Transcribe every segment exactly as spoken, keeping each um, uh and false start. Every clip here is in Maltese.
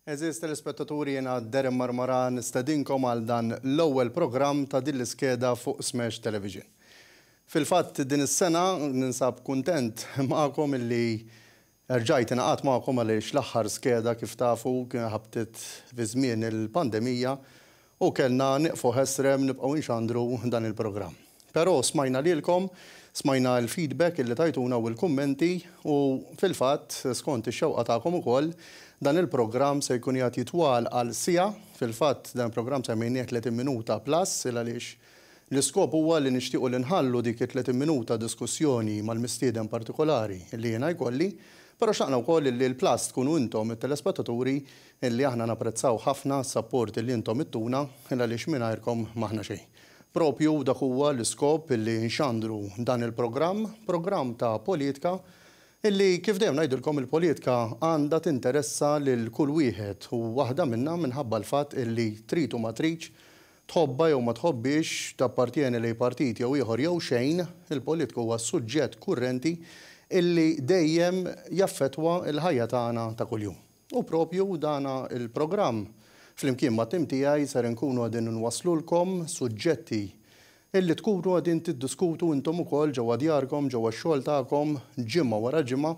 Eżis telespettaturi, jena Derem Marmara nistedinkom għal dan l-ewwel programm ta' din l-iskeda fuq Smash Television. Fil-fatt din is-sena ninsab kuntent magħkom illi rġajt ingħaqad magħkom għaliex l-aħħar skeda kif tafu ħabtet fi żmien il-pandemija u kellna nieqfu ħesrem nibqgħu nxandru dan il-programm. Però smajna lilkom, smajna l-feedback illi tajtuna u l-kummenti u fil-fatt skont ix-xewqa tagħkom ukoll dan il-programm se jkun jagħti twal għal sija. Fil-fatt dan il-programm semmejnieh tletin minuta plus il għaliex l-iskop huwa li nixtiequ li nħallu dik tletin minuta diskussjoni mal-mistieden partikolari li jiena jkolli, però xaqna wkoll li l-plus tkunu intom it-telespettaturi illi aħna napprezzaw ħafna s-support li intom ittuna il għaliex mingħajrkom maħna xejn. Propju dak huwa l-iskop illi nxandru dan il-programm, programm ta' politika illi kif dejjem ngħidilkom il-politika għandha tinteressa lil kull wieħed u waħda minnha minħabba l-fatt illi trid u ma tridx tħobba jew ma tħobbix tappartieni lejn partit jew ieħor jew xejn, il-politika huwa suġġett kurrenti illi dejjem jaffettwa l-ħajja tagħna ta' kuljum. U propju dana il-programm flimkien ma' tim tiegħi ser inkunu qegħdin nwaslulkom suġġetti illi tkunu għadin tiddiskutu intom ukoll ġewwa djarkom, ġewwa x-xogħol tagħkom ġimgħa wara ġimgħa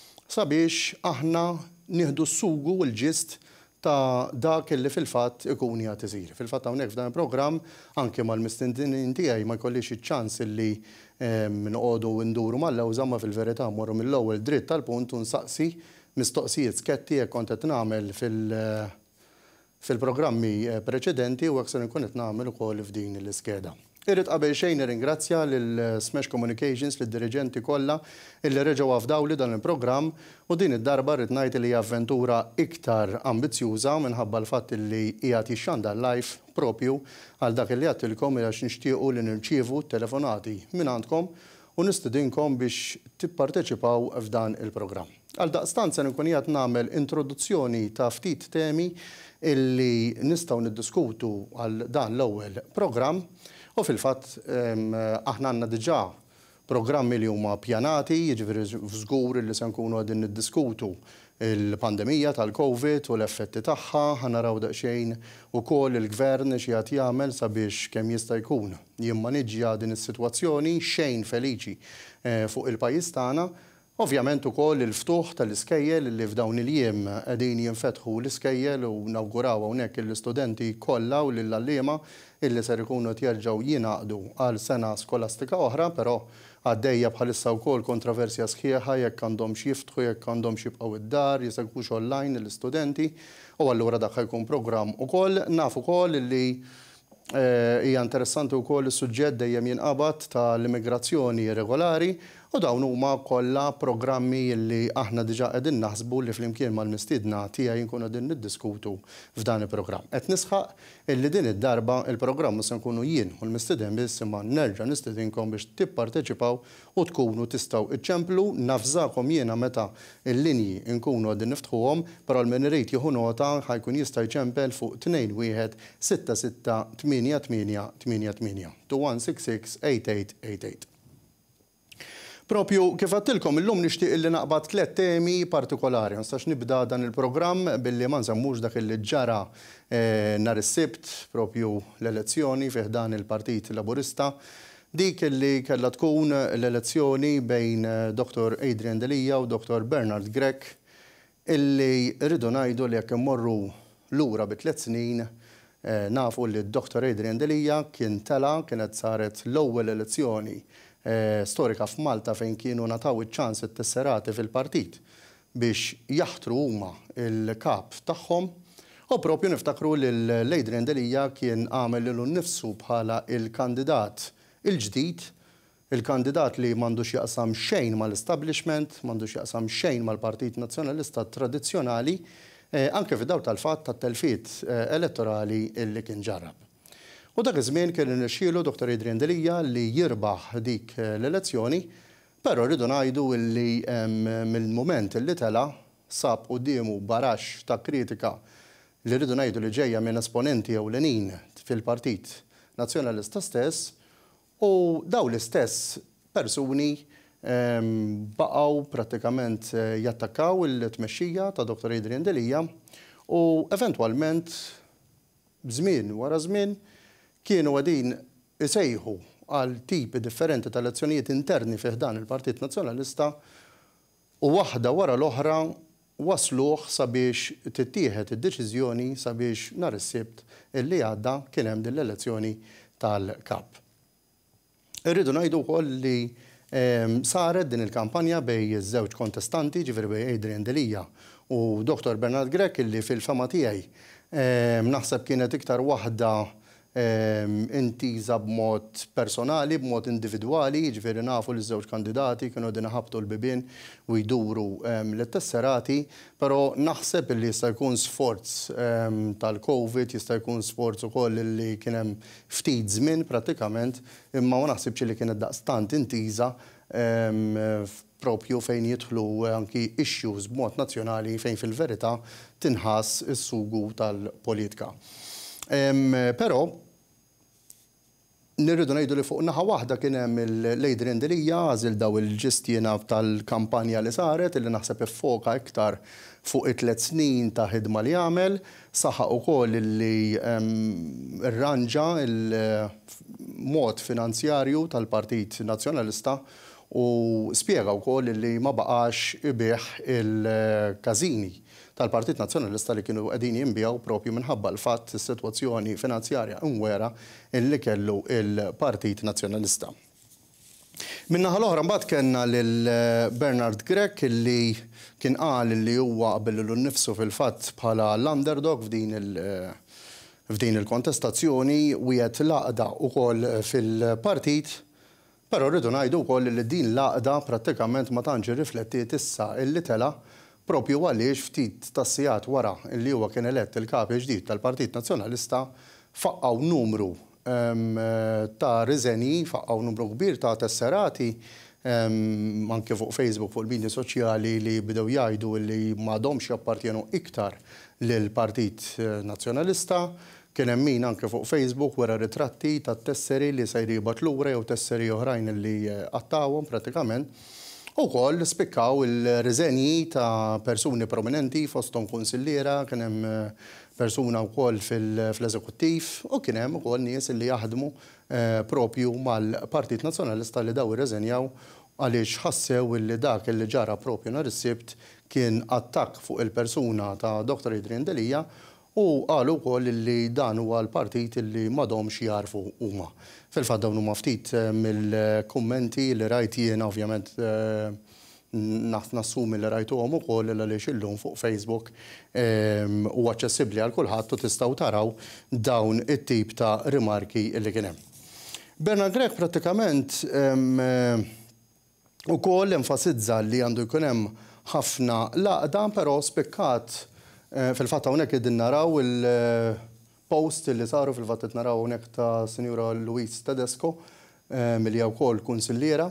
sabiex aħna nieħdu s-sugu u l-ġist ta' dak illi fil-fatt ikun jagħti isir. Fil-fatt hawnhekk f'dan il-programm anke mal-mistednin tiegħi ma jkollix iċ-ċans illi noqogħdu nduru mal-lewża ma fil-verità mmorru mill-ewwel dritt tal-punt u nsaqsi mistoqsijiet sketti jekk kont qed nagħmel fil- fil-programmi preċedenti u hekk se nkun qed nagħmel ukoll f'din l-iskeda. Irrid qabel xejn nirringrazzja lil Smash Communications lid-dirigenti kollha illi reġgħu għafdawli dan il-programm u din id-darba rrid ngħid li hija avventura iktar ambizzjuża minħabba l-fatt illi hija tixxandar live propju għal dak li għattilkom għax nixtiequ li nirċievu telefonati minn għandkom u nistidinkom biex tipparteċipaw f'dan il-programm. Għal daqstant se nkun qiegħed nagħmel introduzzjoni ta' ftit temi illi nistgħu niddiskutu għal dan l-ewwel programm. U fil-fatt aħna għandna diġà programmi li huma pjanati, jiġifieri żgur li se nkunu qegħdin niddiskutu il-pandemija tal-Covid u l-effetti tagħha, ħanaraw daqsxejn ukoll il-gvern xi qed jagħmel sabiex kemm jista' jkun jimmaniġġja din is-sitwazzjoni xejn feliċi fuq il-pajjiż tagħna. Ovvjament ukoll il-ftuħ tal-iskejjel li f'dawn il-jiem qegħdin jinfetħu l-iskejjel u nawguraw hawnhekk l-istudenti kollha u lill-għalliema illi ser ikunu jerġgħu jingħaqdu għal sena skolastika oħra, però għaddejja bħalissa wkoll kontroversja sħiħa jekk għandhom jiftħu, jekk għandhom jibqgħu id-dar, jisegwux online l-istudenti u allura dak jkun programm ukoll. Naf ukoll illi hija interessanti wkoll is-suġġett dejjem jinqabad tal-immigrazzjoni regolari u dawn huma kollha programmi li aħna diġà qegħdin naħsbu li flimkien mal-mistiedna tiegħi nkunu qegħdin niddiskutu f'dan il-programm. Qed nisħaq illi din id-darba il-programm se nkunu jien u l-mistieden biss imma nerġa' nistidinkom biex tipparteċipaw u tkunu tistgħu iċċemplu nafżakom jiena meta l-linji nkunu qegħdin niftħuhom, però l-min irid jieħu nota ħajkun jista' jċempel fuq tnejn wieħed sitta sitta tminja tminja tminja tminja two one six six eight eight eight eight. Propju kif għattilkom illum nixtieq illi naqbad tliet temi partikolari. Nistax nibda dan il-programm billi ma nżammux dak illi ġara nhar is-Sibt propju l-elezzjoni fih dan il-Partit Laburista. Dik illi kellha tkun l-elezzjoni bejn Doktor Adrian Delija u Doktor Bernard Grech illi rridu ngħidu li jekk immorru lura bi tliet snin nafu li d-Doktor Adrian Delija kien tela kienet saret l-ewwel elezzjoni storika f'Malta fejn kienu nataw iċ-ċans it-tesserati fil-partit biex jaħtru huma il-kap tagħhom u propju niftakru li l-Adrian Delija kien għamel lilu nnifsu bħala il-kandidat il-ġdid, il-kandidat li m'għandux jaqsam xejn mal-establishment, m'għandux jaqsam xejn mal-Partit Nazzjonalista tradizzjonali, anke fid-dawl tal-fatt tat-telfiet elettorali illi kien ġarrab. U dak iż-żmien kien irnexxielu Doktor Adrian Delija li jirbaħ dik l-elezzjoni, però rridu ngħidu li mill-mument li tela sab qudiemu baraxx ta' kritika li rridu ngħidu li ġejja minn esponenti ewlenin fil-Partit Nazzjonalista stess u daw l-istess persuni baqgħu prattikament jattakkaw il-tmexxija ta' Doktor Adrian Delija u eventwalment żmien wara żmien kienu għadin isejħu għal tipi differenti ta' elezzjonijiet interni fih dan il-Partit Nazzjonalista u waħda wara l-oħra wasluh sabiex tittieħed id-deċiżjoni sabiex nhar is-Sibt illi għadda kien hemm din l-elezzjoni tal-kap. Irridu ngħidu wkoll li saret din il-kampanja bej iż-żewġ kontestanti, ġifieri bej Adrian Delija u doktor Bernard Grech illi fil-fema tiegħi naħseb kienet iktar waħda intiża b'mod personali, b'mod individwali, ġifieri nafu li żewġ kandidati kienu din ħabtu l-bibien u jduru l-tesserati, però naħseb li jista' jkun sforz tal-COVID, jista' jkun sforz ukoll li kien hemm ftit żmien prattikament, imma ma naħsibx li kienet daqstant intiża propju fejn jidħlu anki issues b'mod nazzjonali fejn fil-verità tinħass is-sugu tal-politika. Però nirridu ngħidu li fuq naħa waħda kien hemm l-Adrian Delija għażil daw il-ġistiena tal-kampanja li saret illi naħseb iffoka iktar fuq it-tliet snin ta' ħidma li għamel, saħaq ukoll li rranġa il-mod finanzjarju tal-Partit Nazzjonalista u spjega wkoll li ma baqax ibih il-każini tal-Partit Nazzjonalista li kienu qegħdin jinbjaw propju minħabba l-fatt is-sitwazzjoni finanzjarja mwera illi kellu il-Partit Nazzjonalista. Min-naħa l-oħra mbagħad kellna lil Bernard Grech illi kien qal li huwa qabel nnifsu fil-fatt bħala l-underdog f'din il- f'din il-kontestazzjoni wieħed laqda wkoll fil-partit, però rridu ngħidu wkoll li din laqda prattikament ma tantx irriflettiet issa illi tela propju għaliex ftit tas-sigħat wara li huwa kien elett il-kap ġdid tal-Partit Nazzjonalista faqqgħu numru ta' riżenji, faqqgħu numru kbir ta' tesserati anke fuq Facebook, fuq il-medja soċjali li bdew jgħidu li m'għadhomx jappartjenu iktar lill-Partit Nazzjonalista. Kien hemm min anke fuq Facebook wara ritratti ta' tesseri li se jribat lura jew tesseri oħrajn li qattawhom prattikament. U koll spikkaw il-riżenji ta' persuni prominenti fosthom kunsilliera, kien hemm persuna wkoll fil-eżekuttiv u kien hemm ukoll nies li jaħdmu propju mal-Partit Nazzjonalista li daw irriżenjaw għaliex ħassew li dak li ġara propju nhar is-Sibt kien attakk fuq il-persuna ta' doktor Adrian Delija u qalu wkoll li dan huwa l-partit li m'għadhomx jarfu huma. Fil-fatt dawn huma ftit mill-kummenti li rajt jiena ovvjament nassumi li rajtuhom ukoll għaliex illum fuq Facebook huwa aċċessibbli għal kulħadd u tistgħu taraw dawn it-tip ta' rimarki li kien hemm. Bernard Grech prattikament ukoll enfasizza li għandu jkun hemm ħafna laqda, però spikkat fil-fatt hawnhekk qegħdin naraw il-post li saru fil-fatt qed naraw hawnhekk ta' Sinjura Louise Tedesco milli hija wkoll kunsilliera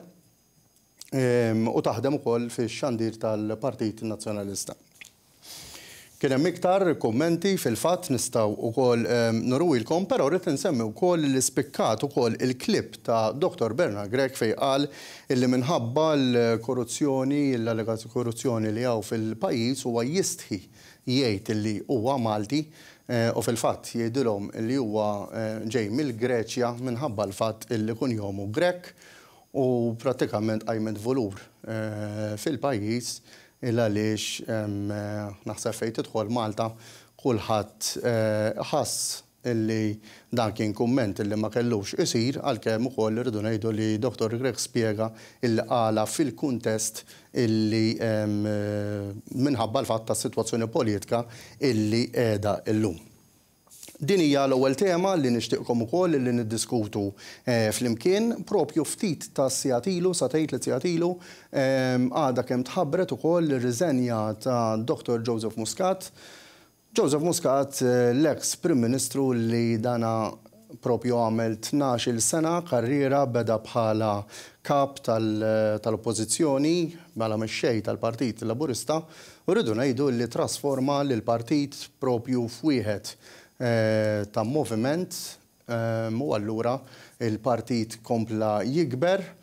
u taħdem ukoll fix-xandir tal-Partit Nazzjonalista. Kien hemm iktar kummenti fil-fatt nistgħu wkoll nurwilkom, però rrid insemmi wkoll li spikkat ukoll il-klipp ta' doktor Bernard Grech fejn qal illi minħabba l-korruzzjoni, l-allegati korruzzjoni li hawn fil-pajjiż huwa jistħi jgħid li huwa Malti u fil-fatt jgħidilhom li huwa ġej mill-Greċja minħabba l-fatt illi kun jomu Grek u prattikament qajmet volur fil-pajjiż il għaliex naħseb fejn tidħol Malta kulħadd ħass illi dan kien kumment illi ma kellux isir għalkemm ukoll irridu ngħidu li doktor Grech spjega illi qala fil-kuntest illi minħabba l-fatt tas-sitwazzjoni politika illi qiegħda llum. Din hija l-ewwel tema li nixtieqkom ukoll li niddiskutu flimkien propju ftit ta' sigħat ilu, sa tgħid li sigħat ilu għadha kemm tħabbret ukoll ir-riżenja ta' doktor Joseph Muscat. Joseph Muscat, l-ex Prim Ministru li dana propju għamel tnax-il sena karriera beda bħala kap tal-oppożizzjoni bħala mexxej tal-Partit Laburista u rridu ngħidu li trasforma lill-partit propju f'wieħed ta' moviment u allura il-partit kompla jikber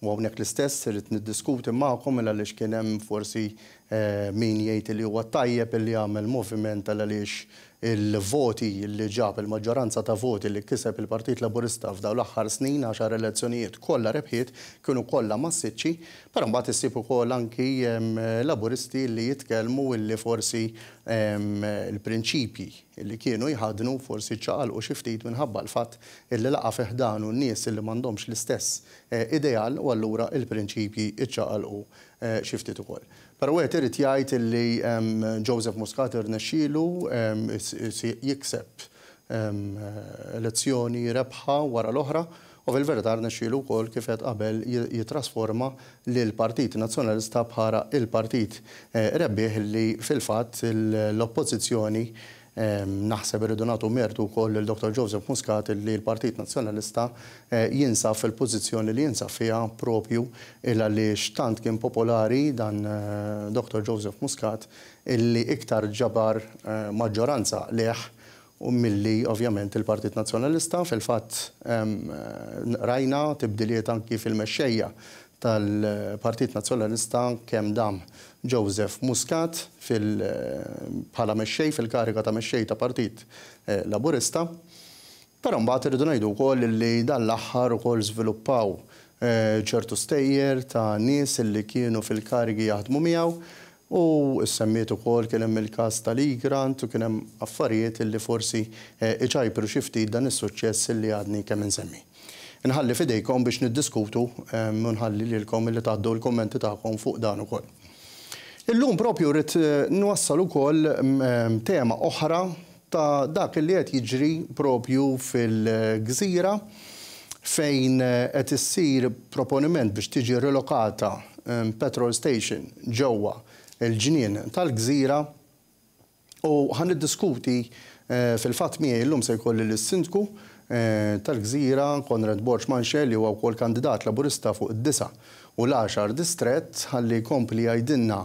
U hawnhekk l-istess irid niddiskuti magħkom għaliex kien hemm forsi min jgħid li huwa tajjeb li jagħmel moviment għaliex il-voti li ġab il-maġġoranza ta' voti li kiseb il-Partit Laburista f'dawn l-aħħar snin għaxar elezzjonijiet kollha rebħiet kienu kollha massiċċi, però mbagħad issib ukoll anki Laburisti li jitkellmu illi forsi il-prinċipji li kienu jħadnu forsi ċaqalqu xi ftit minħabba l-fatt illi laqa' fih dan n-nies illi m'għandhomx l-istess ideal u allura il-prinċipji iċċaqalqu xi ftit ukoll. Però għet irid jgħid li Joseph Muscat irnexxielu jikseb elezzjoni rebħa wara l-oħra u fil-verità rnexxielu wkoll kif qed qabel jitrasforma lil Partit Nazzjonalista bħala il-partit rebbieħ li fil-fatt l-oppożizzjoni naħseb irridu nagħtu mertu wkoll il-Doktor Joseph Muscat li l-Partit Nazzjonalista jinsab fil-pożizzjoni li jinsab fiha propju il għaliex tant kien popolari dan Doktor Joseph Muscat illi iktar ġabar maġġoranza leħ u milli ovvjament il-Partit Nazzjonalista fil-fatt rajna tibdiliet anki fil-mexxejja tal-Partit Nazzjonalista kemm dam Joseph Muscat bħala mexxej fil-kariga ta' mexxej ta' Partit Laburista. Però mbagħad irridu ngħidu wkoll li dan l-aħħar ukoll żviluppaw ċertu stejjer ta' nies li kienu fil-karigi jaħdmu miegħu u semmiet ukoll kien hemm il-każ tal-Igrant u kien hemm affarijiet li forsi iċajpru xi ftit dan is-suċċess li għadni kemm insemmi. Nħalli fidejkom biex niddiskutu u nħalli lilkom li tgħaddu l-kummenti tagħkom fuq dan ukoll. Illum propju rrid nwassal ukoll tema oħra ta' dak li qed jiġri propju fil-Gżira fejn qed issir proponiment biex tiġi relokata petrol station ġewwa il-ġnien tal-Gżira u ħaniddiskuti fil-fatt miegħi llum se jkolli lis-Sindku tal-Gżira Konrad Borġmanxel li huwa wkoll kandidat Laburista fuq id-disa' u l-għaxar distrett ħalli jkompli jgħidilna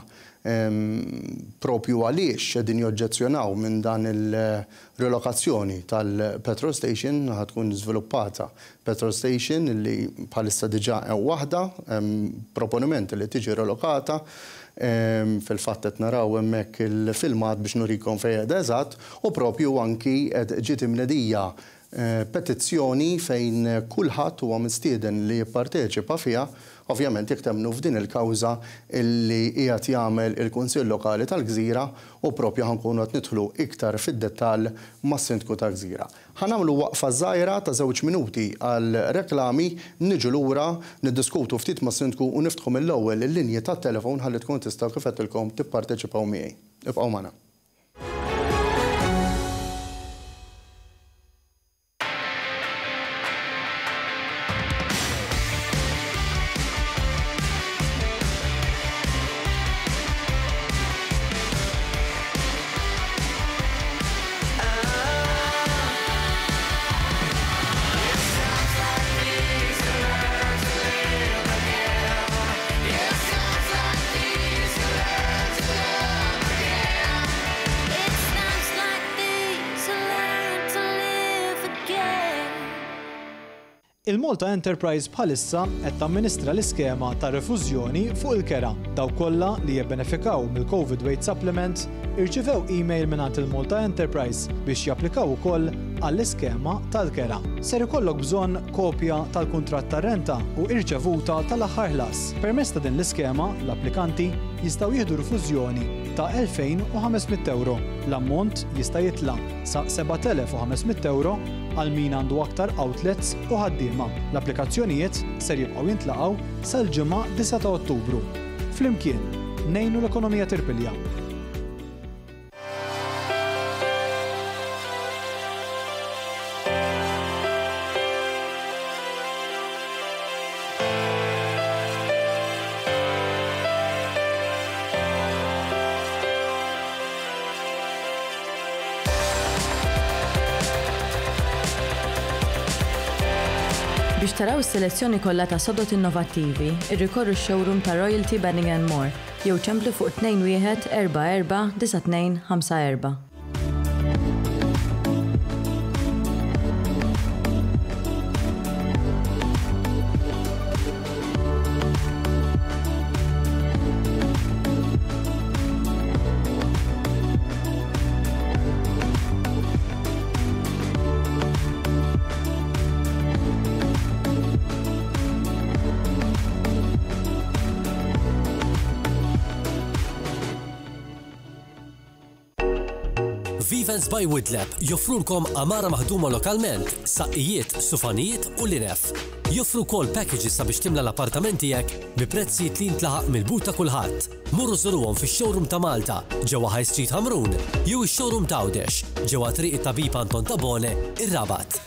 propju għaliex qegħdin joġġezzjonaw minn dan il-relokazzjoni tal-petrol station ħatkun żviluppata petrol station li bħalissa diġà hemm waħda proponiment li tiġi relokata fil-fatt qed naraw hemmhekk il-filmat biex nurikom fejn qiegħda eżatt u propju anki qed ġiet imnedija petizzjoni fejn kulħadd huwa mistieden li jipparteċipa fiha, ovvjament jekk temnu f'din il-kawża illi qiegħed jagħmel il-Kunsill Lokali tal-Gżira u proprju ħankunu qed nidħlu iktar fid-dettall mas-Sindku tal-Gżira. Ħanagħmlu waqfa żgħira ta' żewġ minuti għal reklami, niġu lura niddiskutu ftit mas-Sindku u niftħu mill-ewwel il-linji tat-telefon ħalli tkun tistgħu kif qedtilkom tipparteċipaw miegħi. Ibqgħu magħna. Il-Malta Enterprise bħalissa qed tamministra l-iskema ta' refużjoni fuq il-kera. Daw kollha li jibbenefikaw mill-COVID Weight Supplement irċivew email mingħand il-Malta Enterprise biex japplikaw ukoll għall-iskema tal-kera. Ser ikollok bżonn kopja tal-kuntratt tar-renta u irċevuta tal-aħħar ħlas. Permezz ta' din l-iskema, l-applikanti jistgħu jieħdu rifużjoni ta' elfejn u ħamesmiet euro. L-ammont jista' jitla' sa' seba' elef u ħamesmiet euro għal min għandu aktar outlets u ħaddiema. L-applikazzjonijiet ser jibqgħu jintlaqgħu sal-ġimgħa disa' ta' Ottubru. Flimkien, ngħinu l-ekonomija tirpilja. Biex taraw is-selezzjoni kollha ta' sodot innovattivi, irrikorru x-showroom ta' Royalty Banning and More jew ċemplu fuq tnejn wieħed erba' erba' disa' tnejn ħamsa erba'. Events by Woodlab joffrulkom amara maħduma lokalment, saqqijiet, sufanijiet u linef. Joffru wkoll packages sabiex timla l-appartamenti tiegħek bi prezzijiet li ntlaħaq mill-but ta' kulħadd. Murru żuruhom fix-showroom ta' Malta ġewwa High Street Hamrun jew ix-showroom ta' Għawdex ġewwa triq it-Tabib Anton Tabone, ir-Rabat.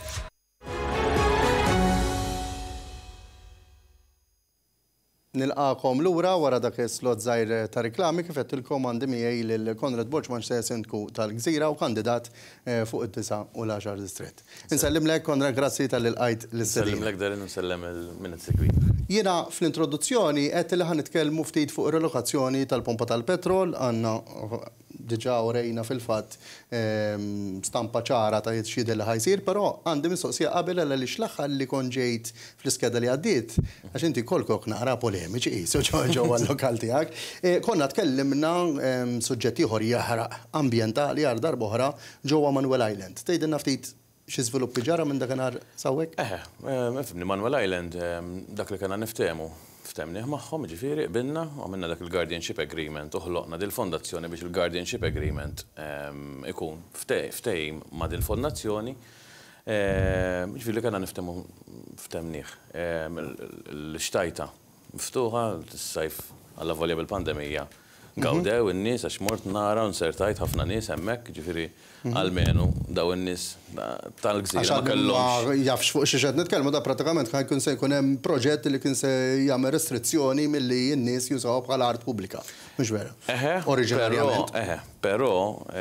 Nilqakom lura wara dak is-slot żgħir ta' riklami kif qedtilkom għandi miegħi lil Konrad Borġman Sindku tal-Gżira u kandidat fuq it-tisa' u l-għaxar distrett. Insellimlek Konrad, grazzi tal-ilqajt l-istedin. Insellimlek darin u nsellem il-minut segwi. Jiena fl-introduzzjoni qed li ħan nitkellmu ftit fuq ir-relokazzjoni tal-pompa tal-petrol, għandna diġà urejna fil-fatt stampa ċara ta' jitxid li ħajsir, però għandi mistoqsija qabel għaliex l-aħħar li kon ġejt fl-iskeda li għaddiet għax inti kolkok naqra polemiċi qisu ġewwa l-lokal tiegħek. Konna tkellimna suġġett ieħor jaħraq ambjentali għal darba oħra ġewwa Manuel Island. Tgħidilna ftit xi żviluppi ġara minn dakinhar sawwek? Eħe, mifhimni Manuel Island dak li kellna niftehmu ftemnieh magħhom, ġifieri qbilna u għamilna dak il-Guardianship Agreement u ħloqna dil-fondazzjoni biex il-Guardianship Agreement ikun ftehim ma' dil-fondazzjoni. Ġifieri kellna niftehmu ftemnieh. L-xtajta miftuħa s-sajf għalla volja bil-pandemija. Gawdew in-nies għax mort nara u nsertajt ħafna nies hemmhekk, ġifieri għalmenu daw in-nies tal-Gżira ma kellhomx. Jafx fuq xi qed nitkellmu da prattikament kien jkun se jkun hemm proġett li kien se jagħmel restrizzjoni milli n-nies jużaw bħala art pubblika. Mhux vera. Eħe, oriġinarjament. Eħe, però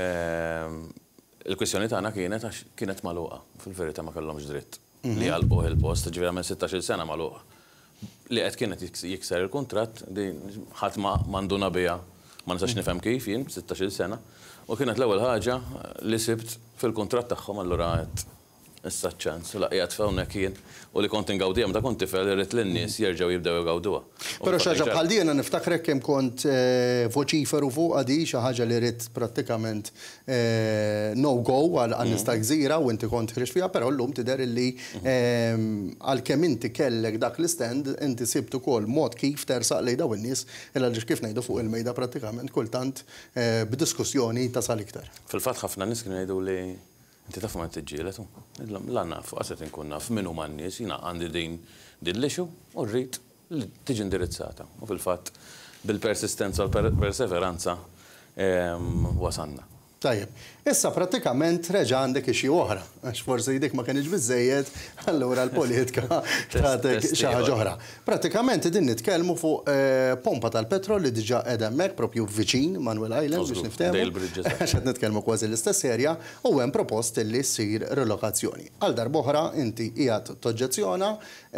il-kwistjoni tagħna kienet għax kienet magħluqa, fil-verità ma kellhomx dritt li jalqu il-post, ġifieri minn sittax-il sena magħluqa. Li qed kienet jikser il-kuntratt, ħadd ma m'għanduna biha. Ma nistax nifhem kif jien sittax-il sena u kienet l-ewwel ħaġa li sibt fil-kuntratt tagħhom allura qed issa ċans u laqgħet f'hawnhekk jien u li kont ingawdihom ta' kont tifel irrid lin-nies jerġgħu jibdew igawduha. Però xi ħaġa bħal din niftakrek kemm kont voċiferu fuq għadi xi ħaġa li rid prattikament no-go għal-nies ta' Gżira u inti kont ħriġ fiha, però llum tidher illi għalkemm inti kellek dak l-istand inti sibt ukoll mod kif tersaq lejn dawn in-nies illa għaliex kif ngħidu fuq il-mejda prattikament kultant b'diskussjoni tasal iktar. Fil-fatt ħafna nies kienu jgħidu li inti taf ma tiġġieled hu. La naf, qaset inkun naf min huma n-nies, jiena għandi din din l-issue u rrid li tiġi indirizzata. U fil-fatt bil-persistenza u l-perseveranza wasanna. Tajjeb, issa prattikament reġa' għandek xi oħra, għax forsi dik ma kienx biżejjed, allura l-politika tagħtek xi ħaġa oħra. Prattikament din nitkellmu fuq pompa tal-petrol li diġà qiegħda hemmhekk propju viċin Manuel Island biex niftehmu. Għax qed nitkellmu kważi l-istess serja u hemm propost li ssir relokazzjoni. Għal darba oħra inti qiegħed toġġezzjona,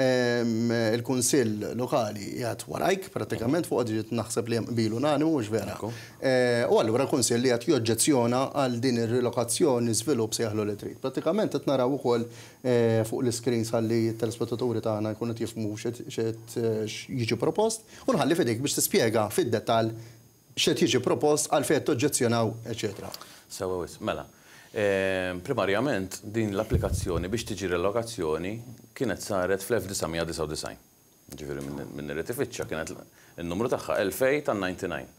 il-Kunsill Lokali qiegħed warajk prattikament fuq qed naħseb li hemm qbilu unanimu mhux vera. U allura l-Kunsill li qed joġġezzjona għal din ir-relokazzjoni żvilupp se jaħlu li trid. Prattikament qed naraw ukoll fuq l-iskreens ħalli t-telespettaturi tagħna jkunu jifhmu x'qed jiġi propost u nħalli fidejk biex tispjega fid-dettall x'qed jiġi propost għal fejn toġġezzjonaw, eċetera. Sewa wis, mela. Primarjament din l-applikazzjoni biex tiġi relokazzjoni kienet saret fl-elf tisa' disa' u disgħin. Ġifieri minn ir-retifiċċja kienet in-numru tagħha elfej tan-ninety-nine.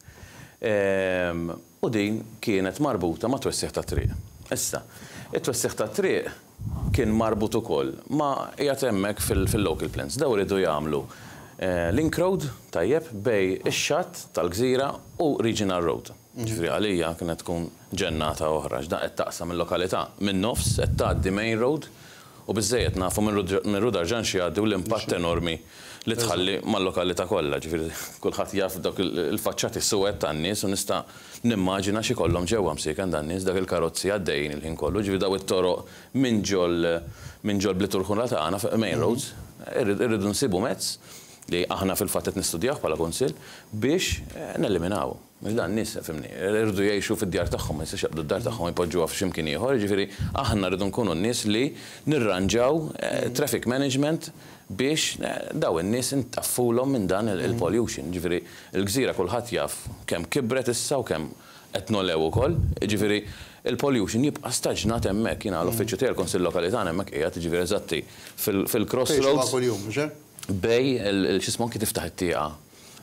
U din kienet marbuta ma' twessieħ ta' triq. Issa, it-twessieħ ta' triq kien marbut ukoll ma' qiegħed hemmhekk fil-local plans. Daw iridu jagħmlu link road tajjeb bej ix-xatt tal-Gżira u regional road. Ġifieri għalija kienet tkun ġennata oħra x'dan qed taqsam il-lokalità minn nofs qed tgħaddi main road u biżżejjed nafu minn Rudar Ġanxi għaddu l-impatt enormi li tħalli mal-lokalità kollha, ġifieri kulħadd jaf dak il-faċċati s-suwed tan-nies u nista' nimmaġina xi kollhom ġewwa msieken dan-nies dak il-karozzi għaddejjin il-ħin kollu, ġifieri daw it-toroq minn ġol minn ġol bliturħuna tagħna main roads, irridu nsibu mezz li aħna fil-fatt qed nistudjaw bħala kunsill biex neliminaw. Dan nies fimni, irridu jgħixu fid-djar tagħhom, ma jistax jaqbdu d-dar tagħhom jpoġġuha f'ximkien ieħor, ġifieri aħna rridu nkunu n-nies li nirranġaw traffic management biex daw in-nies intaffulhom minn dan il-pollution. Ġifieri il-Gżira kulħadd jaf kemm kibret issa u kemm qed nolew ukoll, ġifieri il-pollution jibqa' staġnat hemmhekk jiena l-uffiċċju tiegħi l-Kunsill Lokali tagħna hemmhekk qiegħed ġifieri eżatti fil-crossroads bej il-xismon kif tiftaħ it-tieqa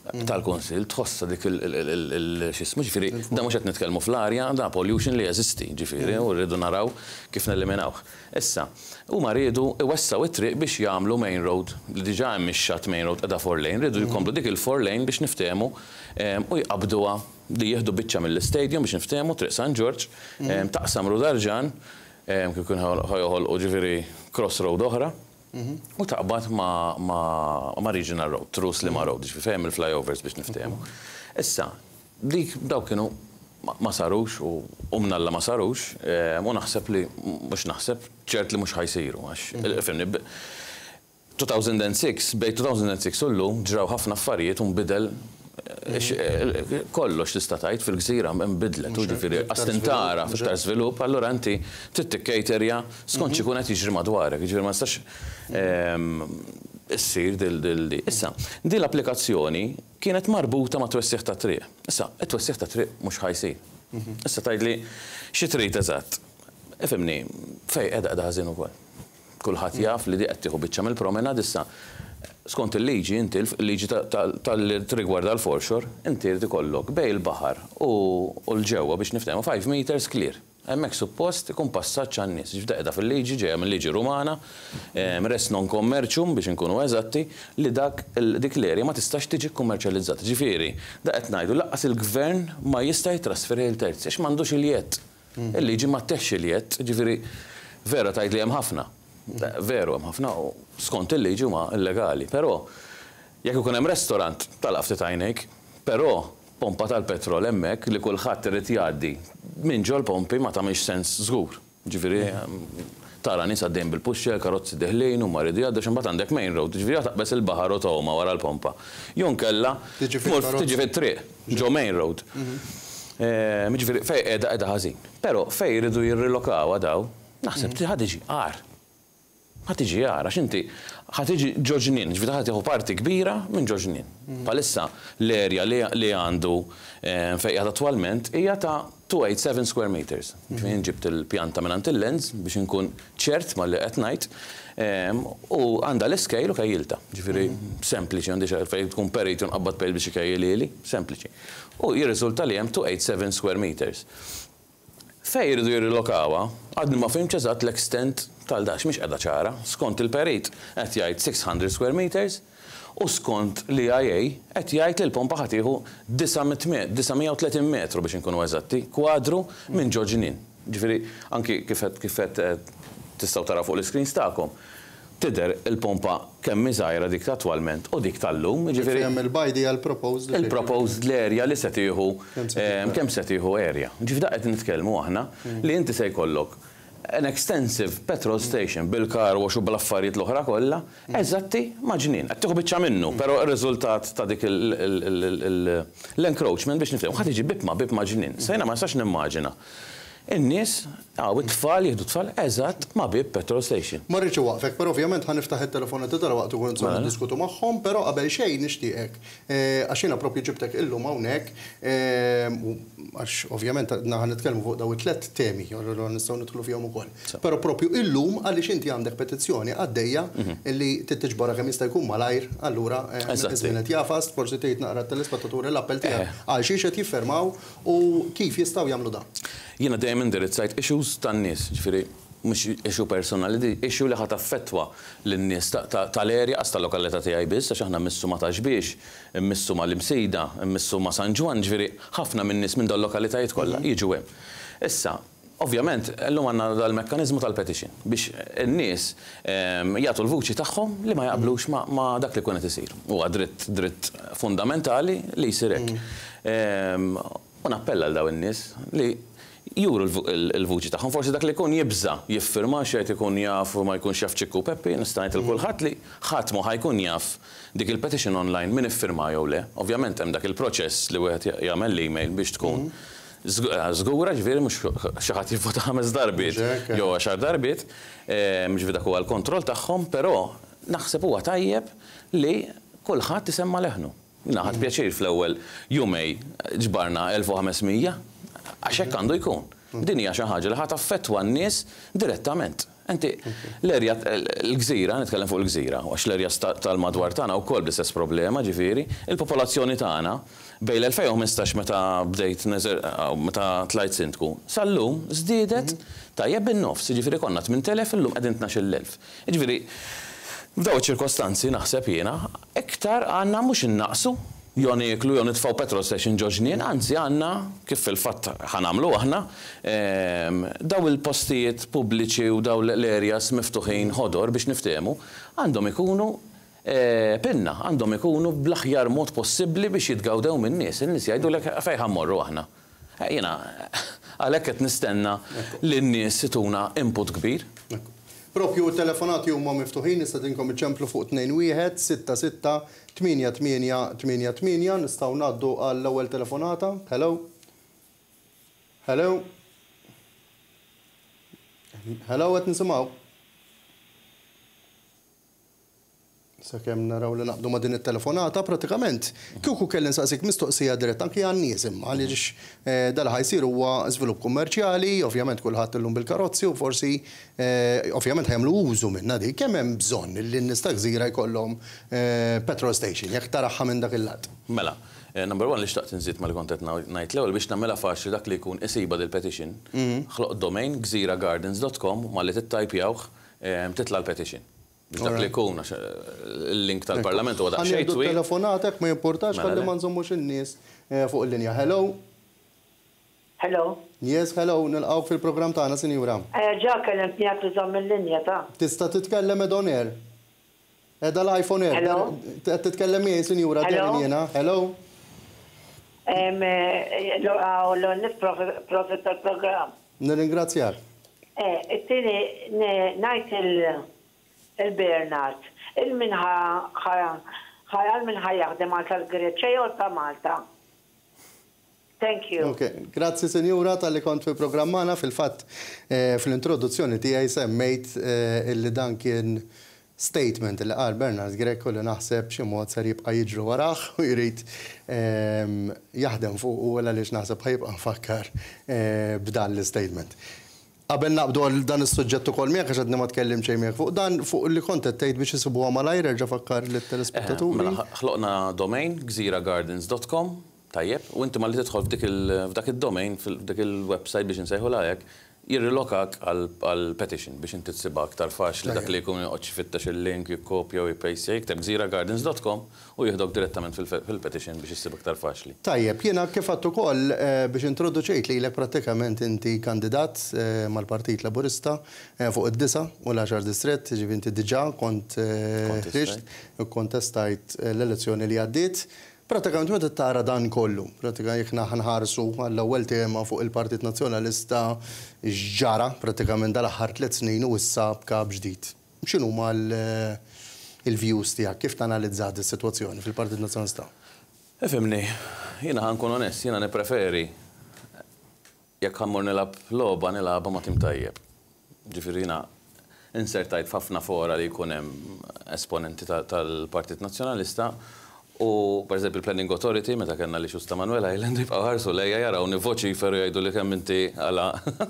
tal-Kunsill tħossa dik il-xismu ġifieri, da mhux qed nitkellmu fl-arja, da pollution li jeżisti ġifieri u rridu naraw kif nelliminawh. Issa, huma rridu iwessaw it-triq biex jagħmlu main road li diġà hemm ix-xatt main road qiegħda four lane, rridu jkomplu dik il-four lane biex niftehmu u jqabduha li jieħdu biċċa mill-istadium biex niftehmu triq San George, taqsam Rudarġan, kif kien ħajjoħolqu ġifieri crossroad oħra. U taqbad ma' Regional Road, True Slima Road, ġifi fehem il-flyovers biex niftehmu. Issa, dik daw kienu ma sarux u umnalla ma sarux, u naħseb li, mux naħseb, ċert li mux ħajsiru, għax, fimni, two thousand six, bej two thousand six u l-lum ġraw ħafna affarijiet un bidel kollox tista' tgħid fil-gżira nbidlet u ġifieri astintara f'iktar żvilupp, allura inti trid tikkejterja skont xi jkun qed jiġri madwarek, jiġifieri ma nistax issir dil issa. Din l-applikazzjoni kienet marbuta ma' twessieħ ta' triq. Issa, it-twessieħ ta' triq mhux ħajsir. Issa tgħidli xi trid eżatt. Ifhimni, fejn qiegħda qiegħda ħażin ukoll. Kulħadd jaf li di qed tieħu biċċa mill-promenad issa. Skont il-liġi, inti il-liġi tal-rigwarda l-foreshore, inti rrid ikollok bej il-baħar u l-ġewwa biex niftehmu five meters clear. Hemmhekk suppost ikun passaġġ għan-nies. Ġbdaqda fil-liġi ġejja mill-liġi Rumana, res non commercium biex inkunu eżatti li dak dik l-erja ma tistax tiġi kummerċjalizzata. Ġifieri, da qed ngħidu laqqas il-gvern ma jista' jitrasferi l-terzi għax m'għandux il-jett. Il-liġi ma teħx il-jett, ġifieri vera tgħid li hemm ħafna. Veru, hemm ħafna u skont il-liġi huma illegali. Però jekk ikun hemm restorant tal-qaf titgħinek, però pompa tal-petrol hemmhekk li kulħadd irid jgħaddi minn ġol pompi ma tagħmilx sens żgur. Ġifieri tara nies għaddejn bil-puxxel, karozzi deħlejn huma jridu jgħaddu x'imbagħad għandek main road, ġifieri taqbes il-baħar u tgħuma wara l-pompa. Jew nkella tiġi fit-triq ġo main road. Ġifieri fejn qiegħda qiegħda ħażin. Però fejn jridu jirrilokawha daw, naħseb ħad iġi għar. ħatiġi għara, xinti ħatiġi ġoġnin, ġvita ħatiħu parti kbira minn ġoġnin. Palissa l-erja li għandu fejqat attualment hija ta' two eighty-seven square meters. Ġvien ġibt il-pjanta minn il-lens biex nkun ċert ma li qed ngħid u għandha l-iskejl u kajjilta. Ġifieri sempliċi għandi fejn tkun perit u nqabbad pejl biex ikajjilili, sempliċi. U jirriżulta li hemm two eighty-seven square meters. Fej jridu jirrilokawha, għadni ma fehmx eżatt l-extent tal-dax mhix qiegħda ċara, skont il-perit qed jgħid six hundred square meters u skont l I A qed jgħid li l-pompa ħadd tieħu nine thirty metru biex inkunu eżatti, kwadru minn ġoġnin. Ġifieri anki kif qed tistgħu tara fuq l-iskreens tagħkom. Tidher il-pompa kemm żgħira dik attwalment u dik tal-lum, ġifieri hemm il-bajdi għall-proposed il-proposed l-area li se tieħu kemm se tieħu area. Ġifieri qed nitkellmu aħna li inti se jkollok an extensive petrol station bil-car wash u bl-affarijiet l-oħra kollha, eżatti maġnin. Qed tieħu biċċa minnu, però r-riżultat ta' dik l-encroachment biex nifhem ħadd iġi bibma bib maġnin. Sejna ma nistax nimmaġina. In-nies, għaw it-tfal, jieħdu tfal, eżatt ma bib petrol station. Ma rridx waqfek, però ovvjament ħaniftaħ it-telefonati tara waqt ikun insomma niddiskutu magħhom, però qabel xejn nixtieqek. Għax jiena proprju ġibtek illum hawnhekk, għax ovvjament naħa nitkellmu fuq daw it-tlet temi, nistgħu nidħlu fihom ukoll. Però proprju illum għaliex inti għandek petizzjoni għaddejja li tittiġbora kemm jista' jkun malajr, allura iż-żmien qed jafas, forsi tgħid naqra tal-ispettaturi l-appell tiegħek għal xi qed jiffermaw u kif jistgħu jagħmlu dan. Jiena dejjem indirizzajt issues tan-nies, ġifieri mhux issue personali, issue li ħadd affettwa lin-nies tal-erja qas tal-lokalità tiegħi biss għax aħna missu ma taxbiex, immissu ma l-Imsejda, immissu ma San Ġwan, ġifieri ħafna min-nies minn dawn lokalitajiet kollha jiġu hemm. Issa, ovvjament, llum għandna dal-mekkaniżmu tal-petition biex in-nies jagħtu l-vuċi tagħhom li ma jaqblux ma dak li kun qed isir. Huwa dritt dritt fundamentali li jsir hekk. U nappella l daw in-nies li juru l-vuċi tagħhom, forsi dak li jkun jibża jiffirma xejn ikun jaf u ma jkunx jaf ċikku Peppi, nista' ngħid il kulħadd li ħadd ma ħajkun jaf dik il-petition online min iffirma jew le. Ovvjament hemm dak il-proċess li wieħed jagħmel l-email biex tkun żgura ġifieri mhux xi ħadd jivvota ħames darbiet jew għaxar darbiet, ġifieri dak huwa l-kontroll tagħhom, però naħseb huwa tajjeb li kulħadd isemma leħnu. Naħat pjaċir fl-ewwel jumej ġbarna elf u ħamesmija għax hekk għandu jkun. Din hija xi ħaġa li ħadd affettwa n-nies direttament. Enti l-erja l-gżira, nitkellem fuq il-gżira, għax l-erja tal-madwar tagħna wkoll bl-istess problema, ġifieri, il-popolazzjoni tagħna bejn l-elfejn u ħmistax meta bdejt meta tlajt sindku, sal-lum żdiedet tajjeb bin-nofs, jiġifieri konna tmien elef illum qegħdin tnax-il elf. Jiġifieri f'daw iċ-ċirkostanzi naħseb jiena iktar għandna mhux innaqsu jew nieklu jew nitfgħu petrol station ġoġnien, anzi għandna kif fil-fatt ħanamlu aħna daw il-postijiet pubbliċi u daw l-areas miftuħin ħodor biex niftehmu għandhom ikunu pinna, għandhom ikunu bl-aħjar mod possibbli biex jitgawdew min-nies. In-nies jgħidulek fejn ħammorru aħna. Jiena għalhekk qed nistenna li n-nies ituna input kbir. Propju telefonati huma miftuħin, nista' tinkom iċemplu fuq tnejn wieħed sitta sitta tminja tminja tminja tminja, nistgħu ngħaddu għall-ewwel telefonata. Hello? Hello? Hello, qed nisimgħu? Sakemm naraw li naqbdu ma' din it-telefonata, pratikament kieku kelli nsaqsik mistoqsija dirett anke għan-nies imma għaliex dal ħajsir huwa żvilupp kummerċjali, ovvjament kulħadd illum bil-karozzi u forsi ovvjament ħajamlu użu minna dik. Kemm hemm bżonn li n-nies ta' gżira jkollhom petrol station jekk taraħħa minn dak il-lat? Mela, number one li xtaqt inżid mal-kontet ngħid l-ewwel biex nagħmilha faċli dak li jkun isiba dil-petition, ħloq domain gżira gardens dot com ma li tittajpjawh titla' l-petition. Biex dak li jkun il-link tal-Parlament u għadak xejn twil. Telefonatek ma jimportax ħalli ma nżommux in-nies fuq il-linja. Hello? Hello? Yes, hello, nilqgħu fil-programm tagħna, Sinjura. Ġa kellimt jgħid tużomm il-linja ta'. Tista' titkellem ed on air. Edha l-iPhone air. Hello? Qed titkellem jien, Sinjura, tgħidin jiena. Hello? L-onnis profit tal-programm. Nirringrazzjak. It-tieni ngħid il- il-Bernard, il-min ħajal min ħajaħdem għal tal-Greċja jew ta' Malta. Thank you. Ok, grazzi Sinjura tal-li kont fi programmana fil-fatt fil-introduzzjoni tiegħi semmejt illi dan kien statement li qal Bernard Greco li naħseb xi mod ser jibqa' jiġru waraħ u jrid jaħdem fuq u għaliex naħseb ħajibqa' nfakkar b'dan l-statement. Qabel naqbdu għal dan is-suġġett ukoll miegħek għax għadni ma tkellim xejn miegħek fuq dan fuq li kont qed tgħid biex isibuha malajr erġa' fakkar lit-telespettaturi. Mela ħloqna domain gżira gardens dot com tajjeb u inti malli tidħol f'dik id-domain f'dik il-website biex insejħu hekk jirrilokak għal-petition biex inti tsibha aktar faċli dak li jkun joqgħod jfittex il-link jikkopja u jpejsja jikteb gżira gardens dot com u jieħdok direttament fil-petition biex issib aktar faċli. Tajjeb, jiena kif għadt ukoll biex introduċejt lilek prattikament inti kandidat mal-Partit Laburista fuq id-disa u l-għaxar distrett, ġifieri inti diġà kont ħriġt u kontestajt l-elezzjoni li għaddiet. Pratikament meta tara dan kollu, pratikament jekk naħarsu għall-ewwel tema fuq il-Partit Nazzjonalista ġara pratikament dal-aħħar tliet snin u issa b'kap ġdid. X'inhu huma l-views tiegħek, kif tanalizzat is-sitwazzjoni fil-Partit Nazzjonalista? Ifhimni, jiena ħankun onest, jiena nippreferi jekk ħammur nilab logħba nilabha ma' tim tajjeb. Ġifieri jiena insertajt f'ħafna fora li jkun hemm esponenti tal-Partit Nazzjonalista. U, per eżempju, il-Planning Authority, meta kellna li xusta Manuel Island, jibqaw ħarsu lejja jaraw nivoċiferu jgħidu li kemm inti għala.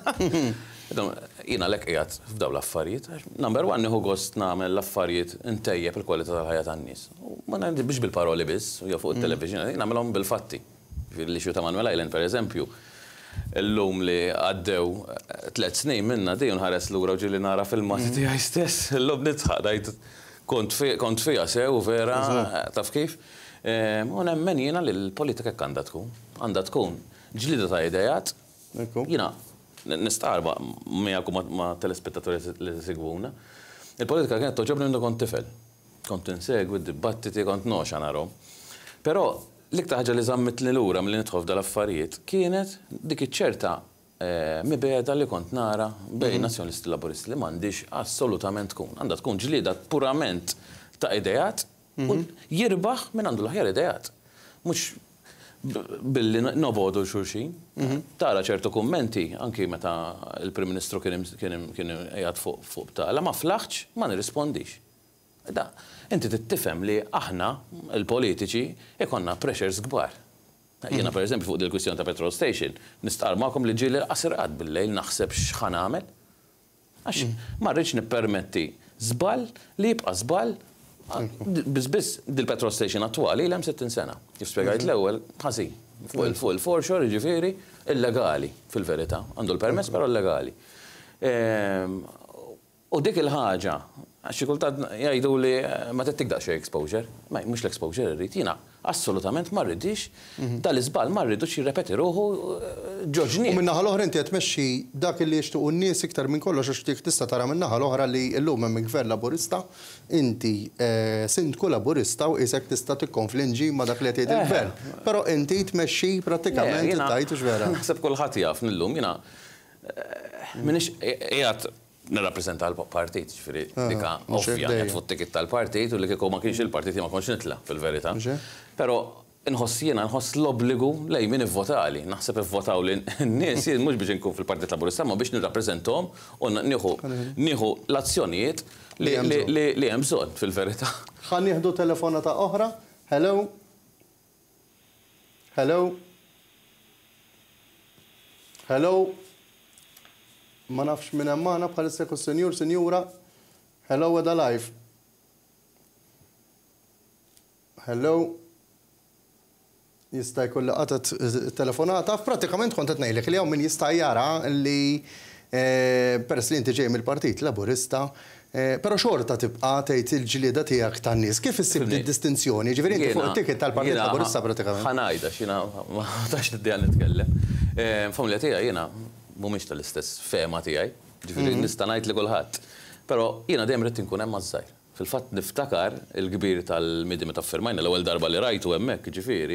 Jiena lek qiegħed f'daw l-affarijiet. Number one, nieħu gost nagħmel l-affarijiet intejjeb il-kwalità tal-ħajja tan-nies. Ma ngħidx biex bil-paroli biss, u jew fuq it-television, nagħmelhom bil-fatti. L-ixju ta' Manuel Island, per eżempju, illum li għaddew tliet snin minna di nħares lura u ġieli nara fil-mati tiegħi stess, illum nitħaq ngħid kont fija sew vera taf kif. U nemmen jiena li l-politika għandha tkun, għandha tkun ġlida ta' idejat. Jiena nistarba miegħek ma' telespettaturi li segwuna. Il-politika kienet toġobni minn kont tifel. Kont insegwi d-dibattiti, kont noxa narhom. Però l-iktar ħaġa li żammitni lura milli nidħol f'dal-affarijiet kienet dik iċ-ċerta mibeda li kont nara bejn nazzjonalisti laburisti li m'għandix assolutament tkun. Għandha tkun ġlieda purament ta' idejat u jirbaħ minn għandu l-aħjar idejat. Mhux billi nobodu xulxin. Tara ċertu kummenti anki meta il-Prim Ministru kien qiegħed fuq tagħla ma flaħx ma nirrispondix. Inti tittifhem li aħna il-politiċi ikonna pressures kbar. Jiena per eżempju fuq dil-kwistjoni ta' petrol station, nistqar magħkom li ġieli qasirqat bil-lejl naħseb x'ħan nagħmel. Għax ma rridx nippermetti żball li jibqa' żball biss dil-petrol station attwali l hemm sittin sena. Kif spjegajt l-ewwel ħażin. Fuq il-foreshore jiġifieri illegali fil-verità. Għandu l-permess però illegali. U dik il-ħaġa, għaxi kultant jgħidu li ma t-tik daqxie exposure, ma mux l-exposure rrit, jina assolutament ma rridix, dal-izbal ma rridux jirrepeti ruħu ġoġni. U minnaħa l-oħra inti għetmexxi dak li jishtuq n-nies iktar minn kollox għax tik tista tara minnaħa l-oħra li l-lum hemm gvern laburista, inti sindku laburista u isek tista tikkonflinġi ma dak li jgħid il-gvern. Però inti tmexxi pratikament tajt u xvera. Naħseb kulħadd jaf nillum, jina minix qiegħed nirrappreżenta l-partit, ġifieri dika ovvja qed fuq tikit tal-partit u li kieku ma kienx il-partit ma kontx nitla fil-verità. Però inħoss jiena nħoss l-obbligu lej min ivvotali. Naħseb ivvotaw li n-nies mhux biex inkun fil-Partit Laburista ma biex nirrappreżentahom u nieħu nieħu l-azzjonijiet li hemm bżonn fil-verità. Ħan nieħdu telefonata oħra. Hello. Hello. Hello. Ma nafx minn emmana bħalissa ku senjur, senjura. Hello, Weda Live. Hello. Jista' jkolli qatet telefonata. Pratikament kont qed ngħidlek li hawn min jista' jara li peress li inti ġej mill-Partit Laburista, però xorta tibqa' tgħid il-ġlieda tiegħek tan-nies. Kif issib id-distinzjoni? Ġifieri inti fuq it-ticket tal-Partit Laburista pratikament. Ħanajda x'jiena ma tax niddiha nitkellem. Familja tiegħi jiena mhumiex tal-istess fema tiegħi, ġifieri nista' ngħid li kulħadd. Però jiena dejjem rid inkun hemm maż-żgħir. Fil-fatt niftakar il-kbir tal-Midi meta ffirmajna l-ewwel darba li rajtu hemmhekk, ġifieri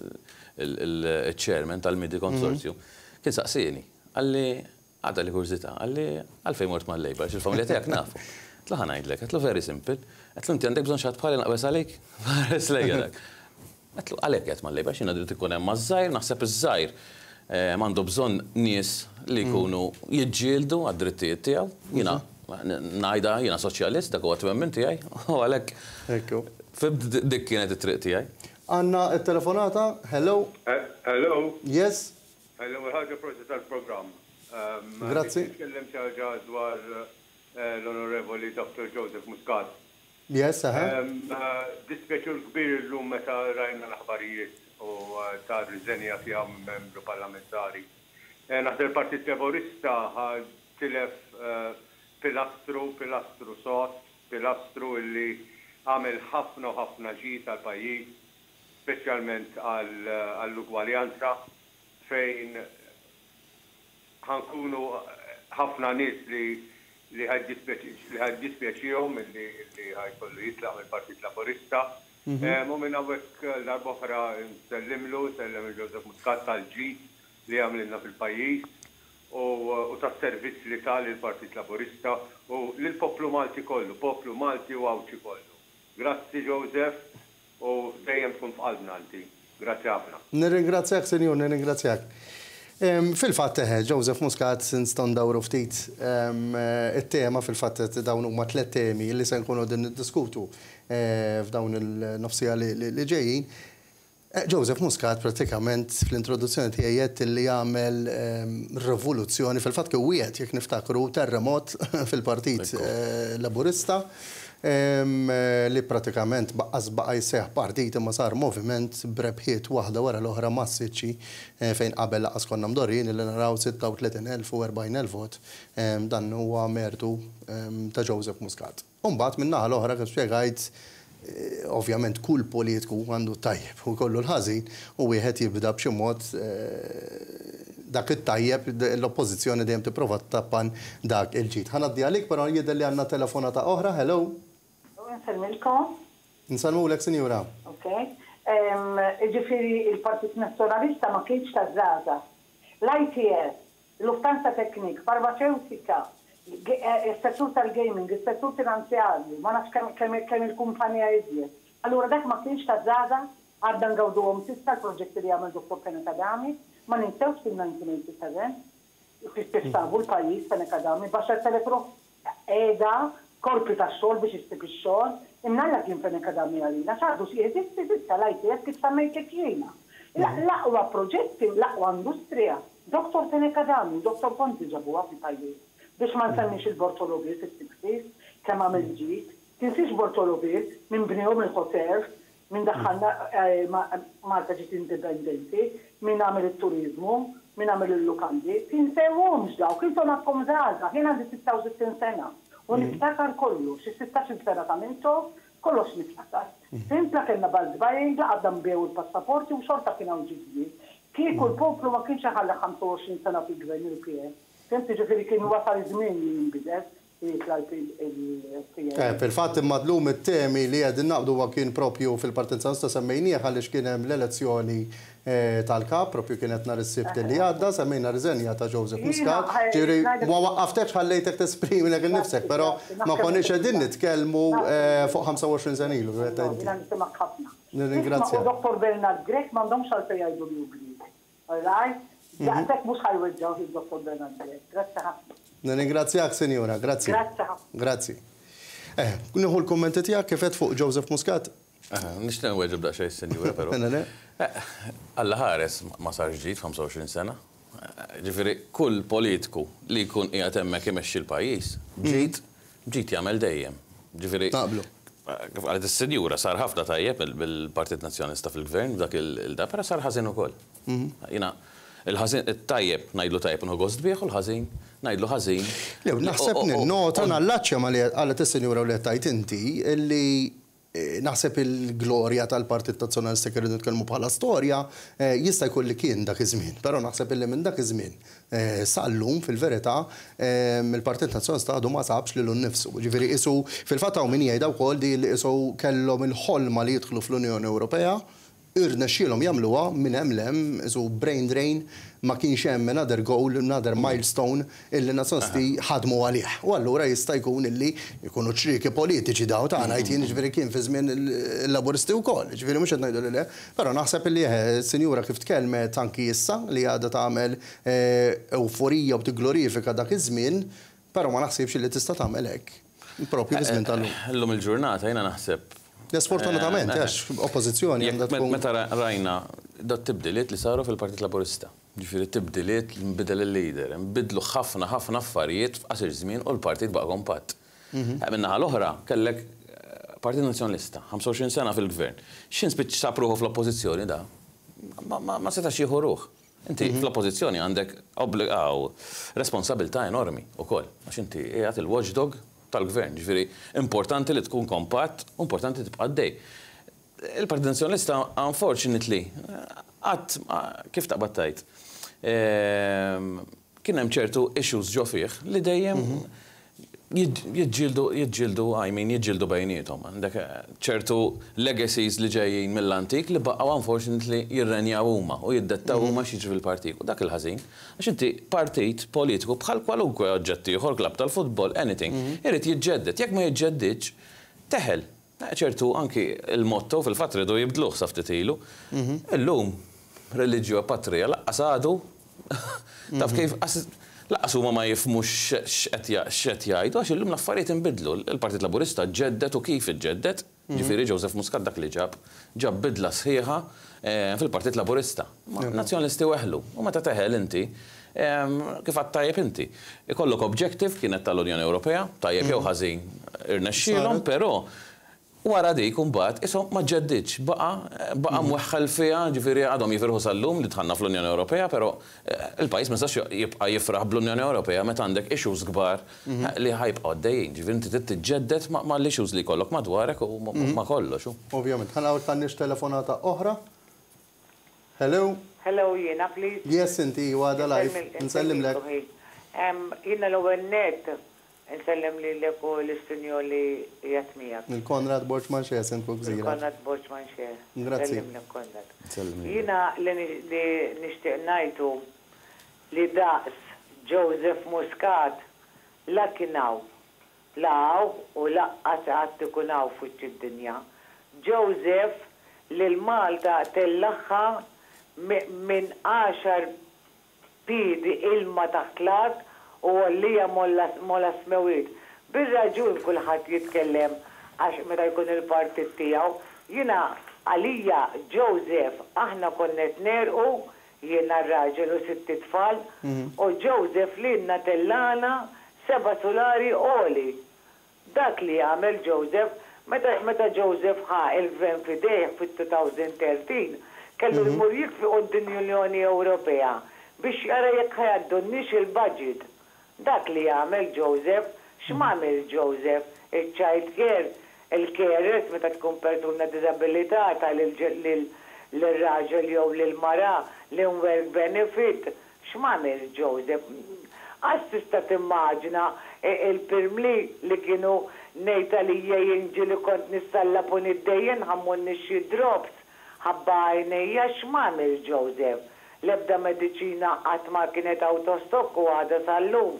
il-chairman tal-Midi Consortium kien saqsieni, għalli għadha li kurzità, għalli għalfejn mort mal-Labor, il-familja tiegħek nafu. Tla ħa ngħidlek, qed very simple, qed inti għandek bżonn xi ħadd bħali naqbes għalik, ħares lejja dak. Qed għalhekk qed mal-Labor x'jiena trid ikun hemm maż-żgħir, naħseb iż-żgħir m'għandu bżonn nies li jkunu jiġġieldu għad-drittijiet tiegħu. Jiena ngħidha jiena soċjalist dak huwa twemmin tiegħi u għalhekk dik kienet it-triq tiegħi. Għandna t-telefonata. Hello. Hello. Yes. Hello, ħaġa proċess tal-programm. Grazzi. Nitkellem xi ħaġa dwar l-Onorevoli Doctor Joseph Muscat. Yes, aha. Dispjaċur kbir illum meta rajna l-aħbarijiet u tar riżenja fiha membru parlamentari. Naħseb il-Partit Laburista tilef pilastru, pilastru sot, pilastru illi għamel ħafna u ħafna ġid għall-pajjiż, speċjalment għall-ugwaljanza, fejn ħankunu ħafna nies li li ħad dispjaċihom li ħajkollu jitlaq mill-Partit Laburista. Mu minn hawnhekk darba oħra nsellimlu, sellem il-Joseph Muscat tal-ġid li għamlilna fil-pajjiż u tas-servizz li tal il-Partit Laburista u lill-poplu Malti kollu, poplu Malti u Awċi kollu. Grazzi Joseph u dejjem tkun f'qalbna inti. Grazzi ħafna. Nirringrazzjak, Senjur, nirringrazzjak. Fil-fatt Joseph Muscat nston dawru ftit it-tema fil-fatt dawn huma tliet temi li se nkunu din niddiskutu f'dawn il-nofsija li ġejjin. Joseph Muscat pratikament fl-introduzzjoni tiegħi qed li jagħmel rivoluzzjoni fil-fatt kien wieħed jekk niftakru terremot fil-Partit Laburista li pratikament baqqas baqa jseħħ partit imma sar moviment brebħiet waħda wara l-oħra massiċċi fejn qabel laqas konna mdorrin li naraw sitta u tletin elf u erbgħin elf vot dan huwa mertu ta' Joseph Muscat. U mbagħad min-naħa l-oħra kif spjegajt ovvjament kull politiku għandu tajjeb u kollu l-ħażin u wieħed jibda b'xi mod dak it-tajjeb l-oppożizzjoni dejjem tipprova tappan dak il-ġid. Ħanaddi għalik però jidher li għandna telefonata oħra. Hello. Nsalmilkom. Nsalmulek, Sinjura. Ok. Ġifieri il-Partit Nazzjonalista ma kienx taż-żgħażagħ. L-I T S, l-Uftanza Teknik, Farmaceutika, is-settur tal-gaming, is-settur finanzjarju, ma nafx kemm il-kumpanija iżjed. Allura dak ma kienx taż-żgħażagħ għadda ngawduhom s'issa l-proġetti li għamel Doktor Pen Akadami, ma ninsewx fil-nineteen eighty-seven, fistabu l-pajjiż Pen Akadami, baxar telefru qiegħda korpi ta' xogħol biex issib ix-xogħol, imnalla kien Pen Akadami għalina, x'għadu xi jeżisti issa l-I T S kif semmejtek jiena. L-aqwa proġetti, l-aqwa industrija. Doktor Seneca Dami, Doktor Konti ġabuha fi pajjiż. Biex ma nsemmix il-Bortoloviet fis-sixties, kemm għamel ġid. Tinsix Bortoloviet minn bnihom il-hotel, minn daħħalna Malta ġiet indipendenti, minn għamel it-turizmu, minn għamel il-lukandi. Tinsewhomx daw, kintom għakkom żgħażagħ, jien għandi sitta u sittin sena. U niftakar kollu, xi sittax-il sena ta' mintom, kollox niftakar. Simpla kellna baldbajn, għadda mbew il-passaporti u xorta kien hawn ġiddi. Kieku l-poplu ma kienx ħalla ħamsa u għoxrin sena fil-gvern il-P S. Fimti ġifieri kien wasal żmien li jinbidel jitla il-P S. Fil-fatt immadlum it-temi li qegħdin naqbdu kien propju fil-Partit Soċjalista semmejnieh għaliex kien hemm l-elezzjoni tal-kap, propju kienet nhar is-sibt li għadda, semmejna riżenja ta' Joseph Muscat. Ġifieri ma waqqaftekx ħallejtek tesprimi lek innifsek, però ma konniex qegħdin nitkellmu fuq ħamsa u għoxrin sena ilu. Jiena nisimak ħafna. Nirringrazzja. Doktor Bernard Grek m'għandhomx għalfejn jgħidu li Grik. Alright? Daqsek mhux ħajweġġaw il-Doktor Bernard Grek. Grazzi ħafna. Nirringrazzjak, Sinjura, grazzi. Grazzi ħafna. Grazzi. Eh, nieħu l-kummenti tiegħek kif qed fuq Joseph Muscat? Nixtieq nweġġeb daqsxejn Sinjura però. Alla ħares ma sar ġdid ħamsa u għoxrin sena. Ġifieri kull politiku li jkun qiegħed hemmhekk imexxi l-pajjiż, ġid ġid jagħmel dejjem. Ġifieri Naqblu. Kif qalet is-Sinjura sar ħafna tajjeb bil-Partit Nazzjonista fil-Gvern dak il-da, però sar ħażin ukoll. Jiena il-ħażin it-tajjeb ngħidlu tajjeb inħu gost bih u l-ħażin ngħidlu ħażin. Lew naħseb ninnota nallaċċja ma li qalet is-Sinjura u li tajt inti illi naħseb il-glorja tal-Partit Nazzjonalista kien nitkellmu bħala storja jista' jkun li kien dak iż-żmien, però naħseb illi minn dak iż-żmien sallum fil-verità il-Partit Nazzjonalista għadu ma sabx lilu nnifsu. Ġifieri qisu fil-fatt hawn min jgħidha wkoll di li qisu kellhom il-ħolma li jidħlu fl-Unjoni Ewropea, irnexxielhom jagħmluha minn hemm lem isu brain drain ma kienx hemm another goal, another milestone illi nazzjonalisti ħadmu għalih. U allura jista' jkun illi jkunu ċrieki politiċi daw tagħna jtien ġifieri kien fi żmien il-laburisti wkoll, ġifieri mhux qed ngħidu li però naħseb illi sinjura kif tkellmet anki issa li għadha tagħmel euforija u tiglorifika dak iż-żmien, però ma naħsibx li tista' tagħmel hekk. Propju fi żmien tal-lum. Llum il-ġurnata jiena naħseb Sfortunatament, għax oppożizzjoni. Meta rajna dat tibdiliet li saru fil-Partit Laburista. Ġifieri tibdiliet li nbidel il-lider, nbidlu ħafna ħafna affarijiet f'qasir żmien u l-partit baqa' kompatt. Min-naħa l-oħra kellek Partit Nazzjonalista, ħamsa u għoxrin sena fil-gvern. X'in spiċċ sapruħu fl-oppożizzjoni da? Ma setax jieħu ruħ. Inti fl-oppożizzjoni għandek obbligaw responsabilità enormi wkoll għax inti qiegħed il-watchdog tal-gvern, ġifieri importanti li tkun kompatt, importanti tibqa' għaddej. Il-Partit Nazzjonalista unfortunately qatt kif taqbad tajt kien hemm ċertu issues ġo fih li dejjem jiġġieldu jiġġieldu I mean jiġġieldu bejniethom. Għandek ċertu legacies li ġejjin mill-antik li baqgħu unfortunately jirrenjaw huma u jiddettaw huma x'jiġri fil-partit. U dak il-ħażin għax inti partit politiku bħal kwalunkwe oġġett ieħor klabb tal-futbol anything irid jiġġedded. Jekk ma jiġġeddidx teħel. ċertu anki il-motto fil-fatt ridu jibdluh sa ftit ilu. Illum reliġju patrija laqqas għadu taf kif laqqas huma ma jifhmux x'qed jgħidu għax illum l-affarijiet inbidlu. Il-Partit Laburista ġeddet u kif iġġeddet, ġifieri Joseph Muscat dak li ġab, ġab bidla sħiħa fil-Partit Laburista. Nazzjonalisti weħlu u meta teħel inti kif għad tajjeb inti. Ikollok objective kienet tal-Unjoni Ewropea, tajjeb jew ħażin irnexxielhom, però wara dik imbagħad ishom ma ġeddiġ baqa' baqa' mweħħel fiha, ġifieri għadhom jifirħu sal-lum li tħanna fl-Unjoni Ewropea, però il-pajjiż ma jistax jibqa' jifraħ bl-Unjoni Ewropea meta għandek issues kbar li ħajbqgħu għaddejjin. Ġifieri inti trid tiġġedded mal-issues li jkollok madwarek u ma kollox. Ovvjament. Ħanawd tannix telefonata oħra. Hello. Hello, jiena, please. Yes, inti, għada live. Nsellim lek. Jiena l-ewwel net nsellem li l-eku l-istinjoli jatmijak. Il-Konrad Borċman Xie, sentku gżira. Il-Konrad Borċman Xie. Grazie. Nsellem l-Konrad. Jiena li nishtiq najtu li daqs Joseph Muscat la kienaw law u laqqas għad tikunaw fuċ id-dinja. Joseph li l-Malta tellaħħa minn għaxar pidi ilma taħtlat u għallija molla smewit. Bir-raġun kullħat jitkellem għax meta jkun il-partit tijaw. Jina Għalija Joseph, aħna konnet nerqu, jiena r-raġel u sitti tfal, u Joseph li tellana seba solari oli. Dak li għamel Joseph, meta Joseph ħa il-gvern fideħ fit-twenty thirteen, kellu jmur jikfi qudiem l-Unjoni Ewropea biex jara jekk ħajaddunniex il-budget. Dak li għamel Joseph, x'mamel Joseph, il-child care, il-carers meta tkun persuna disabilità tal-raġel jew lil-mara l-work benefit. X'mamel Joseph? Għax tista' timmaġina il-pirmli li kienu nejta li jinġi li kont nissallab u niddejjen ħammunni xi drops ħabba għajnejja. X'mamel Joseph? L-ebda mediċina qatt ma kienet autostop u għada sal-lum.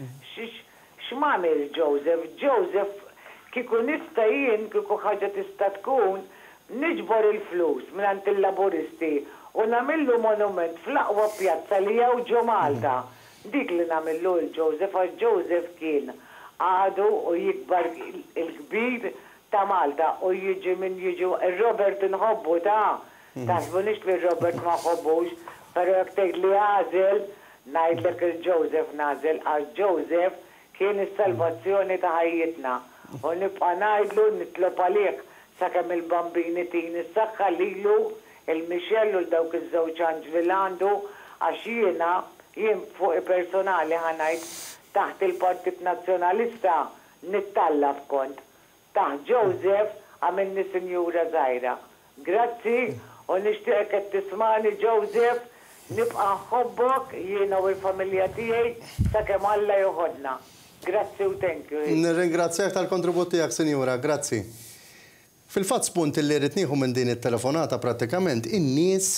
X'mamel Joseph? Joseph kiku nista jien, kiku ħaġa tista tkun, niġbor il-flus minn il-laboristi u namillu monument fl-aqwa pjazza li jew ġo Malta. Dik li namillu il-Joseph, għax Joseph kien għadu u jikbar il-kbir ta' Malta u jiġi minn jiġu il-Robert nħobbu ta' tasbu nix li Robert ma ħobbux, pero jek tgħid li għazel, najdlek il-Joseph nazel, għax Joseph kien is-salvazzjoni ta' ħajjitna. U nibqa' ngħidlu nitlob għalih sakemm il-bambini tini s-saħħa lilu il-Michelle u dawk iż-żewġ anġli li għandu għax jiena jien fuq personali ħanajt taħt il-Partit Nazzjonalista nittallaf kont. Taħt Joseph għamilni sinjura żgħira. Grazzi u nixtieq qed tismani Joseph, nibqa' nħobbok jiena u l-familja tiegħi sakemm Alla joħodna. Grazzi u thank you. Nirringrazzjak tal-kontribut tiegħek, Sinjura, grazzi. Fil-fatt spunt li rrid nieħu minn din it-telefonata prattikament in-nies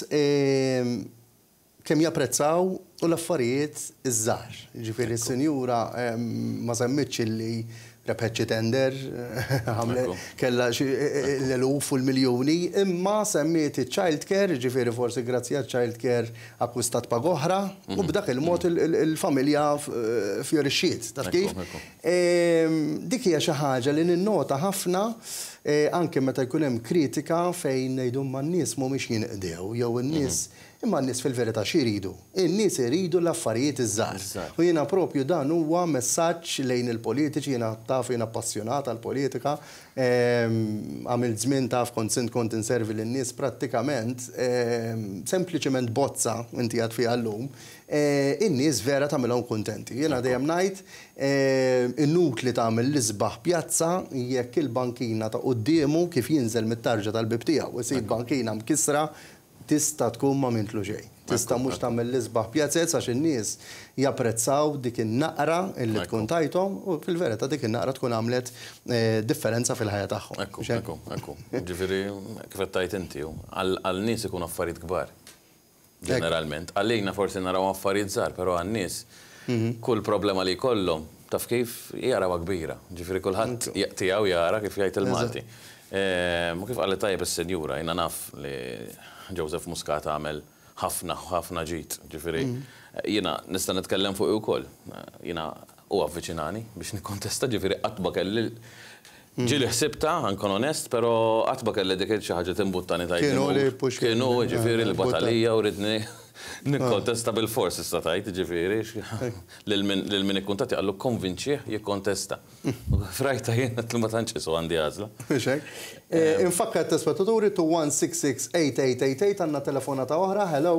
kemm japprezzaw u l-affarijiet iż-żgħar. Ġifieri s-Sinjura ma semmitx li repetċi tender, kella l-eluf u l-miljoni, imma semmiet il-child care, ġifiri forsi grazzi għal child care akkwistat pagoħra, u b'dak il-mod il-familja fjorixxiet. Taf kif? Dik hija xi ħaġa li ninnota ħafna anke meta jkun hemm kritika fejn ngħidu ma n-nies mhumiex jinqdew, jew in-nies imma n-nies fil-verità xi jridu. In-nies iridu l-affarijiet iż-żgħar. U jiena propju dan huwa messaġġ lejn il-politiċi, jiena taf jiena appassjonata għall-politika, għamilt żmien taf kont sint kont inservi lin-nies prattikament, sempliċement bozza inti għad fiha llum, in-nies vera tagħmilhom kuntenti. Jiena dejjem ngħid in-nuk li tagħmel l-isbaħ pjazza jekk il-bankina ta' qudiemu kif jinżel mit-tarġa tal-bib tiegħu isib bankina mkissra tista' tkun ma mintlu xejn. Tista' mhux tagħmel l-isbaħ pjazzezz għax in-nies japprezzaw dik in-naqra illi tkun tajthom u fil-verità dik in-naqra tkun għamlet differenza fil-ħajja tagħhom. Ekku, ekku, ekku. Ġifieri kif qed tajt inti għal-nies ikun affarijiet kbar. Ġeneralment. Għalina forsi naraw affarijiet żgħar, però għan-nies kull problema li jkollhom taf kif jarawha kbira. Ġifieri kulħadd tiegħu jara kif jgħid il-Malti. Ma kif qalet tajjeb is-Senjura, jiena naf li Joseph Muscat għamel ħafna ħafna ġid, ġifieri. Jiena nista' nitkellem fuq ukoll. Jiena huwa avviċinani biex nikkontesta, ġifieri qatt ma kelli ġieli ħsibta, ankun onest, però qatt ma kelli dik xi ħaġa timbuttani tajt. Kienu li Kienu ġifieri l-battalija u ridni nikkontesta bil-fors issa tajt, ġifieri lil min ikkuntati għallu konvinċih jikkontesta. Frajta jiena li ma tantx isu għandi għażla. Infakkar t-spettaturi tu one six six eight eight eight eight għandna telefonata oħra. Hello.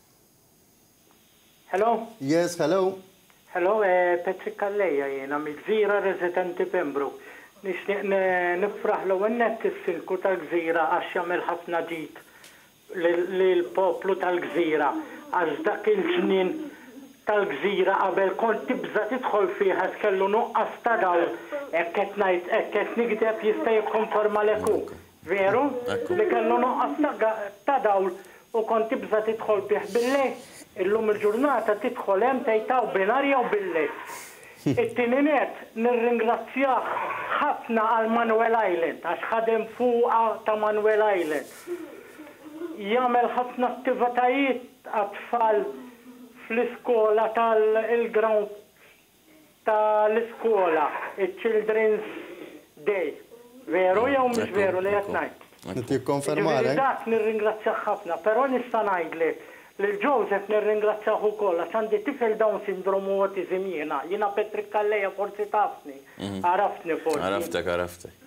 Hello. Yes, hello. Hello, Patrick Kalleja jiena mill-Gżira residenti Pembroke. Nixtieq nifraħ l-ewwel nett is-silku tal-Gżira għax jagħmel ħafna ġid lill-poplu tal-Gżira għax dak il-ġnien tal-Gżira qabel kont tibża tidħol fiha kellu nuqqas ta' dawl hekk qed ngħid hekk qed nikdeb jista' jikkonforma l-eku. Veru? Li kellu nuqqas ta' dawl u kont tibża tidħol fih billejl. Illum il-ġurnata tidħol hemm tgħidtaw binarja u billejl. It-tieni nett nirringrazzjah ħafna għal Manuel Island għax ħadem fuqha ta' Manuel Island. Jagħmel ħafna attivitajiet għat-tfal fl-iskola tal-ground tal-iskola, il-Children's Day. Veru jew mhux veru li qed ngħid? Nittik konfermalek. Dak nirringrazzjah ħafna, però nista' ngħidlek li Joseph nirringrazzjah ukoll għax għandi tifel Down syndrome u autism jiena. Jiena Patrick Kalleja forsi tafni. Arafni forsi. Araftek, araftek.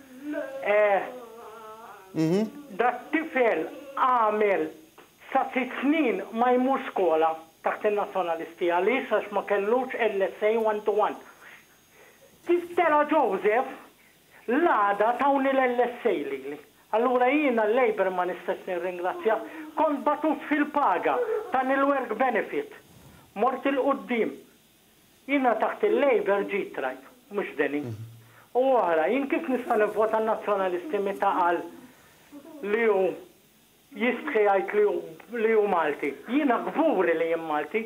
Dak tifel għamel sa sitt snin ma jmur skola taħt il-nazzjonalisti għaliex għax ma kellux L S A one to one. Kif tera Joseph l-għada tawni l-L S A lili. Allura jiena l-Labor ma nistax nirringrazzja, kont batut fil-paga tan il-work benefit. Mort il-qoddim. Jiena taħt il-Labor ġit rajt, mux deni. U għara, jien kif nista' nivvota nazzjonalisti meta qal li hu jistħi għajt li hu Malti. Jiena gburi li jien Malti.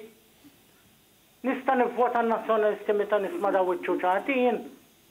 Nista' nivvota nazzjonalisti meta nisma' daw iċ-ċuċati jien.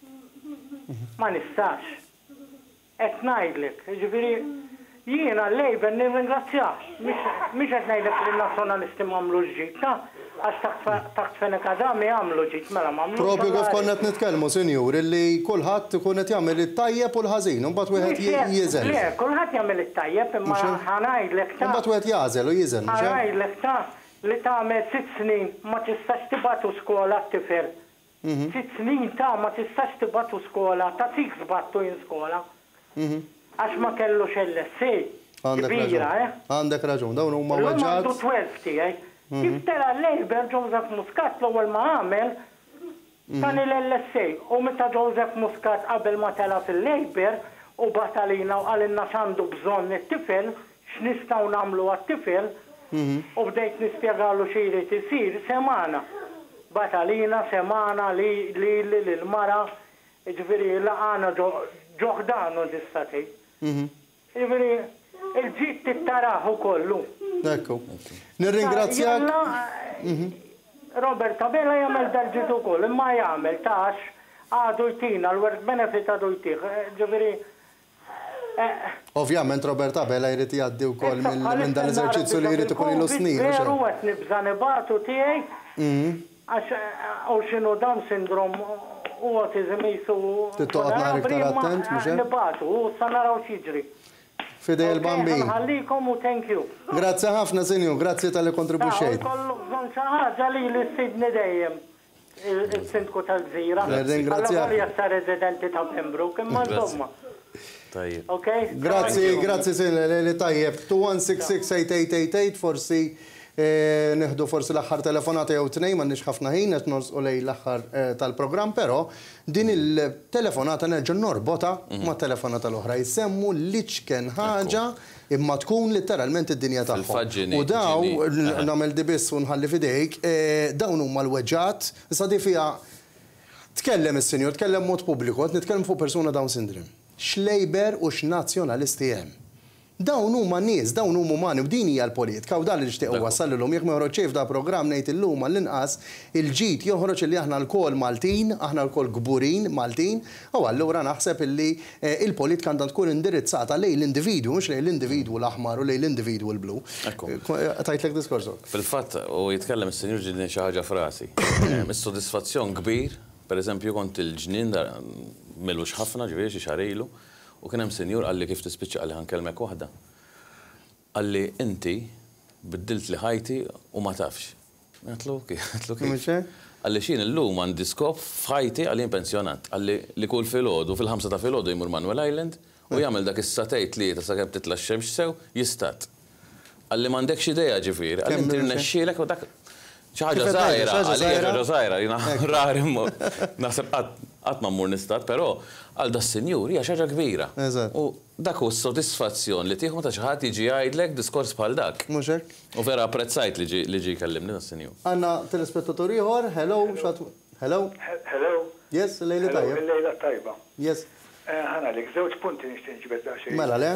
Ma nistax. Et ngħidlek, ġifieri jiena l-Labor nirringrazzjah. Mhix qed ngħidlek li n-nazzjonalisti m'għamlu ġid, għax taħt Fenek Adami għamlu ġid, mela m'għamlu. Propju kif konna qed nitkellmu, Sinjur, illi kulħadd ikun qed jagħmel it-tajjeb u l-ħażin, u mbagħad wieħed jiżel. Le, kulħadd jagħmel it-tajjeb, imma ħanajdlek ta' Mbagħad wieħed jażel u jiżel, mhux hekk? ħanajdlek ta' li tagħmel sitt snin ma tistax tibatu skola t-tifel. Sitt snin ta' ma tistax tibatu skola, ta' tik sbattu in skola. Għax ma kellux L S A. Kbira, eh? Għandek raġun, dawn huma weġġat. Għandu twelve tiegħi. Kif tera l-Labor Joseph Muscat l-ewwel ma għamel tan il-L S A. U meta Joseph Muscat qabel ma tela fil-Labor u batalina u għalinna x'għandu bżonn it-tifel, x'nistgħu nagħmlu għat-tifel, u bdejt nispjegalu xi jrid isir semana. Batalina semana li l-mara, ġifieri laqana ġoħdanu distati. Ġifieri il-ġid tittaraħu kollu. Ekku. Nirringrazzjak. Robert Tabella jagħmel dal-ġid ukoll, imma jagħmel tax għadu jtina l-work benefit għadu jtih. Ġifieri Ovvjament Robert Tabella jrid jgħaddi wkoll minn dan l-eżerċizzju li jrid ikun ilu snin. Veru qed nibża nibatu tiegħi għax u x'inhu Down syndrome u autism jisu. Tittoqgħod nara iktar attent, mhux hekk? Nibatu u sa naraw x'jiġri. Fidej il-bambi. Ħallikom u thank you. Grazzi ħafna, Sinju, grazzi tal-li kontribuxxejt. Kollu bżonn xi ħaġa li l-istidni dejjem il-sindku tal-Gżira. Ringrazzjak. Għal sa residenti ta' Pembroke, imma insomma. Tajjeb. Okay? Grazzi, grazzi Sinju, li tajjeb. two one six six eight eight eight eight forsi neħdu forsi l-aħħar telefonata jew tnejn m'għandniex ħafna ħin qed norsqu lejn l-aħħar tal-programm, però din il-telefonata nerġa' norbota ma' telefonata l-oħra jsemmu li ċken ħaġa imma tkun literalment id-dinja tagħhom. U daw nagħmel di biss u nħalli fidejk, dawn huma l-weġġat, issa di fiha tkellem is-Sinjur, tkellem mod pubbliku, qed nitkellem fuq persuna Down syndrome. X'Lejber u x'nazzjonalisti hemm. Dawn huma nies, dawn huma umani u din hija l-politika u dan li nixtieq wassallilhom jekk ma joħroġ da programm ngħid illum għall-inqas il-ġid joħroġ li aħna lkoll Maltin, aħna lkoll gburin Maltin, u allura naħseb illi il-politika għandha tkun indirizzata lejn l-individwu mhux lejn l-individwu l-aħmar u lejn l-individwu l-blu. Tajtlek diskorsu. Fil-fatt u jitkellem is-Sinjur ġidni xi ħaġa frasi. Mis-sodisfazzjon kbir, pereżempju kont il-ġnien milux ħafna ġifieri xi xahar ilu. U kien hemm Sinjur għalli kif tispiċċa għalli ħankellmek waħda. Għalli inti biddilt li ħajti u ma tafx. Għatlu kif? Għalli xin illum għandi skop f'ħajti għalli pensjonat. Għalli li kull filgħodu fil-ħamsa ta' filgħodu jmur Manuel Island u jagħmel dak is-satejt li ta' sakemm titla' x-xemx sew jistat. Għalli m'għandekx idea ġifieri, għalli inti rnexxielek u dak xi ħaġa żgħira, għalija ħaġa żgħira, jiena rari naħseb qatt ma mmur nistat, però għal da s-Sinjur hija xi ħaġa kbira. U dak hu s-sodisfazzjon li tieħu ta' xi ħadd jiġi jgħidlek diskors bħal dak. Mhux hekk? U vera apprezzajt li ġi jkellimni das-Sinjur. Għandna telespettatur ieħor, hello, hello. Hello. Yes, lejla tajba. Lejla tajba. Yes. Ħana lek żewġ punti nixtieq nġibed daqsxejn. Mela le?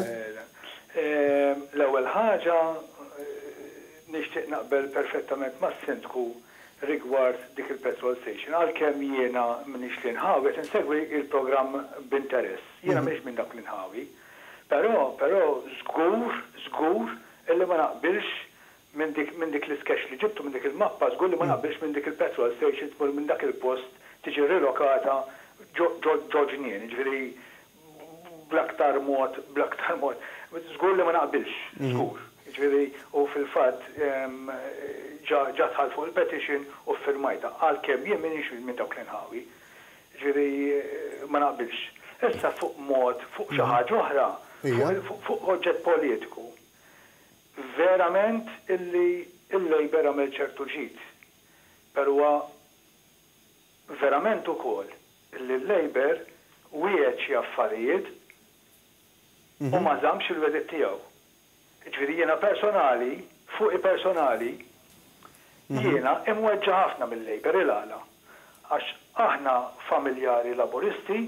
L-ewwel ħaġa nixtieq naqbel perfettament mas-sindku rigward dik il-petrol station. Għalkemm jiena m'iniex li nħawi qed insegwi il-programm b'interess. Jiena mhix minn dak li nħawi. Però però żgur, żgur illi ma naqbilx minn dik minn dik l-iskex li ġibtu minn dik il-mappa, żgur li ma naqbilx minn dik il-petrol station tmur minn dak il-post tiġi rilokata ġo ġnien. Ġifieri bl-aktar mod, bl-aktar mod, żgur li ma naqbilx, żgur. Ġifieri, u fil-fatt ġa tħall fuq il-petition u firmajta, għalkemm jien m'iniex minn dawk l-inħawi. Ġifieri ma naqbilx. Issa fuq mod, fuq xi ħaġa oħra, fuq oġġett politiku. Verament illi il-Labor għamel ċertu ġid. Però verament ukoll illi l-Labor wieħed xi affarijiet u ma żammx il-wedet tiegħu. Ġifieri jiena personali, fuq personali, jiena imweġġa ħafna mill-Labor il-għala. Għax aħna familjari laboristi,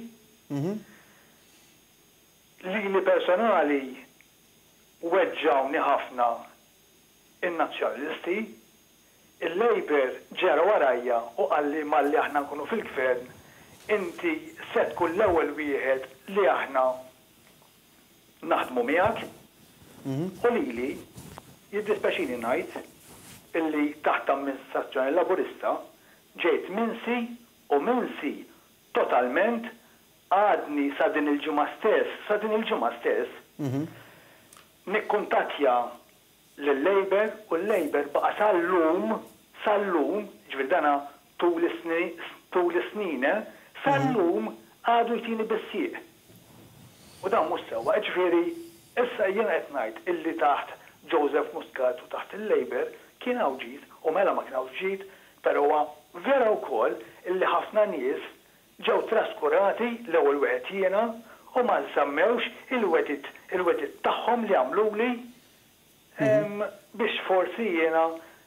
li li personali weġġawni ħafna in-nazzjonalisti, il-Labor ġara warajja u għalli malli aħna nkunu fil-gvern, inti se tkun l-ewwel wieħed li aħna naħdmu miegħek, u lili jiddispeċini ngħid illi taħt amministrazzjoni laburista ġejt minsi u minsi totalment għadni sa din il-ġimgħa stess, sa din il-ġimgħa stess, nikkuntattja lill-Labor u l-Labor baqa sal-lum, sal-lum, ġifier dana tul is-snin, sal-lum għadu jtini bissieq. U dan mhux sewwa, ġifieri issa jien qed ngħid illi taħt Joseph Muscat u taħt il-Labor kien hawn ġid u mela ma kien hawn ġid, però vera wkoll illi ħafna nies ġew traskurati l-ewwel wieħed jiena u ma nsammewx il-wedit il-wedit tagħhom li għamluli biex forsi jiena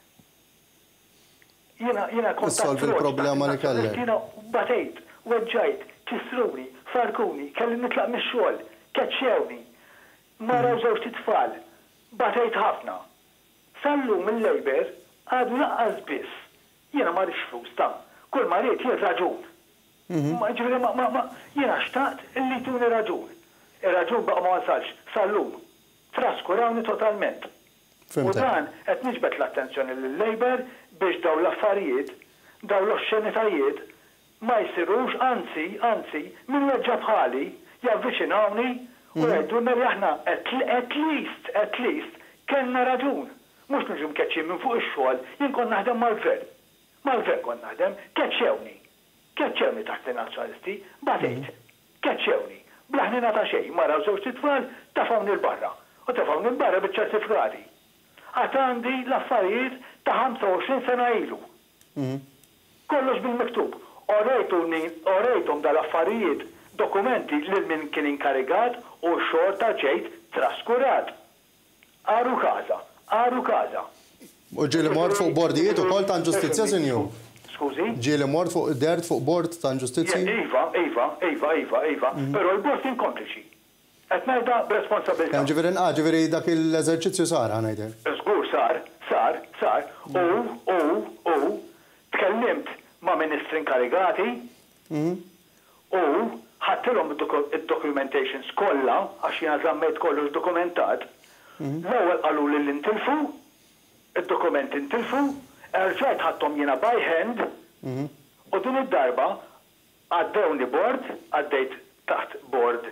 jiena jiena kontatt il-problema li kellek. Jiena batejt, weġġajt, kisruni, farkuni, kelli nitlaq mix-xogħol, keċċewni. Mara żewġ titfal, batejt ħafna. Sallum il-Labor għadu naqqas biss. Jiena ma rridx flus ta' kull ma rrid jien raġun. Ġifieri ma jiena xtaqt illi tuni raġun. Ir-raġun baqa' ma wasalx. Sallum traskurawni totalment. U dan qed niġbed l-attenzjoni lill-Labor biex daw l-affarijiet, daw l-oxxenitajiet ma jsirux, anzi, anzi, min weġġa bħali javviċinawni u jgħidulna li aħna at least, at least, kellna raġun. Mhux niġu mkeċċin minn fuq ix-xogħol, jien kont naħdem mal-gvern. Mal-gvern kont naħdem, keċċewni. Keċċewni taħt in-nazzjonalisti, batejt. Keċċewni. Blaħnina ta' xejn, mara żewġ titfal tafawni l-barra. U tafawni l-barra biċ-ċertifikati. Għad għandi l-affarijiet ta' ħamsa u għoxrin sena ilu. Kollox bil-miktub. Orejtum dal-affarijiet dokumenti lil min kien inkarigat u xorta ġejt traskurat. Għaru kaza, għaru kaza. U ġieli mort fuq bordijiet u kol ta' ġustizzja, sinju? Skużi? Ġieli mort fuq dert fuq bord ta' ġustizzja? Iva, iva, iva, iva, iva, pero l-bord inkompliċi. Qed ngħidha b'responsabilità. Ġifieri nqa' ġifieri dak l-eżerċizzju sar ngħidher. Żgur sar, sar, sar. U, u, u, tkellimt ma' ministri inkarigati u ħattilhom id-documentations kollha għax jiena żammejt kollox dokumentat. L-ewwel qalu li l-intilfu, id-dokumenti intilfu, rġajt ħadthom jiena by hand u din id-darba għaddewni bord, għaddejt taħt bord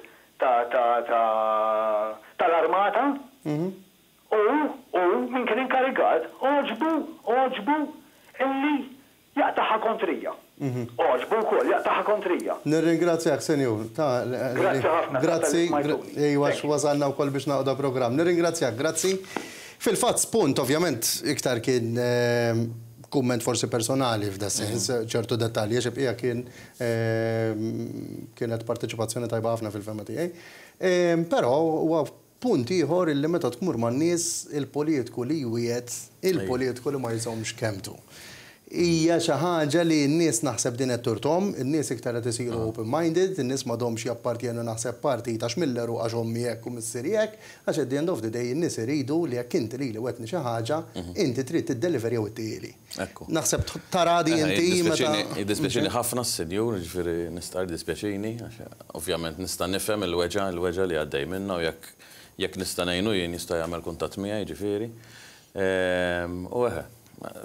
tal-armata u u min kien inkarigat oġbu, oġbu illi jaqtaħa kontrija. Oġbu wkoll jaqtaħa kontrija. Nirringrazzjak, senjur. Grazzi ħafna. Grazzi, ejwa wasalna wkoll biex naqgħu programm. Nirringrazzjak, grazzi. Fil-fatt spunt ovvjament iktar kien kumment forsi personali f'da sens, ċertu dettalji, xibqija kien kienet parteċipazzjoni tajba ħafna fil-fema tiegħi. Però huwa punt ieħor illi meta tmur man-nies il-politiku li jwiet, il-politiku li ma jżommx kemmtu. Hija xi ħaġa li n-nies naħseb din qed turtom, in-nies iktar qed isiru open-minded, in-nies m'għadhomx jappartjenu naħseb parti ta' xmilleru għax ommi hekk u missieri hekk, għax at the end of the day in-nies iridu li jekk inti lili wetni xi ħaġa, inti trid tiddeliver jew ittieli. Naħseb taradi inti meta. Jiddispjaċini ħafna s-senjur, ġifieri nista' jiddispjaċini, għax ovvjament nista' nifhem il-weġa il-weġa li għaddej minnha u jekk jekk nista' ngħinu jien jista' jagħmel kuntatt miegħi ġifieri. U eħe.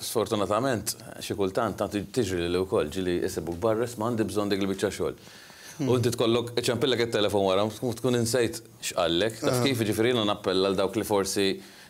Sfortunatament, xi kultant tiġri li wkoll ġili isibuk barres ma għandi bżonn dik il-biċċa xogħol. u inti tkollok ċempillek it-telefon wara, tkun insejt x'qallek, taf kif ġifieri jiena nappella l dawk li forsi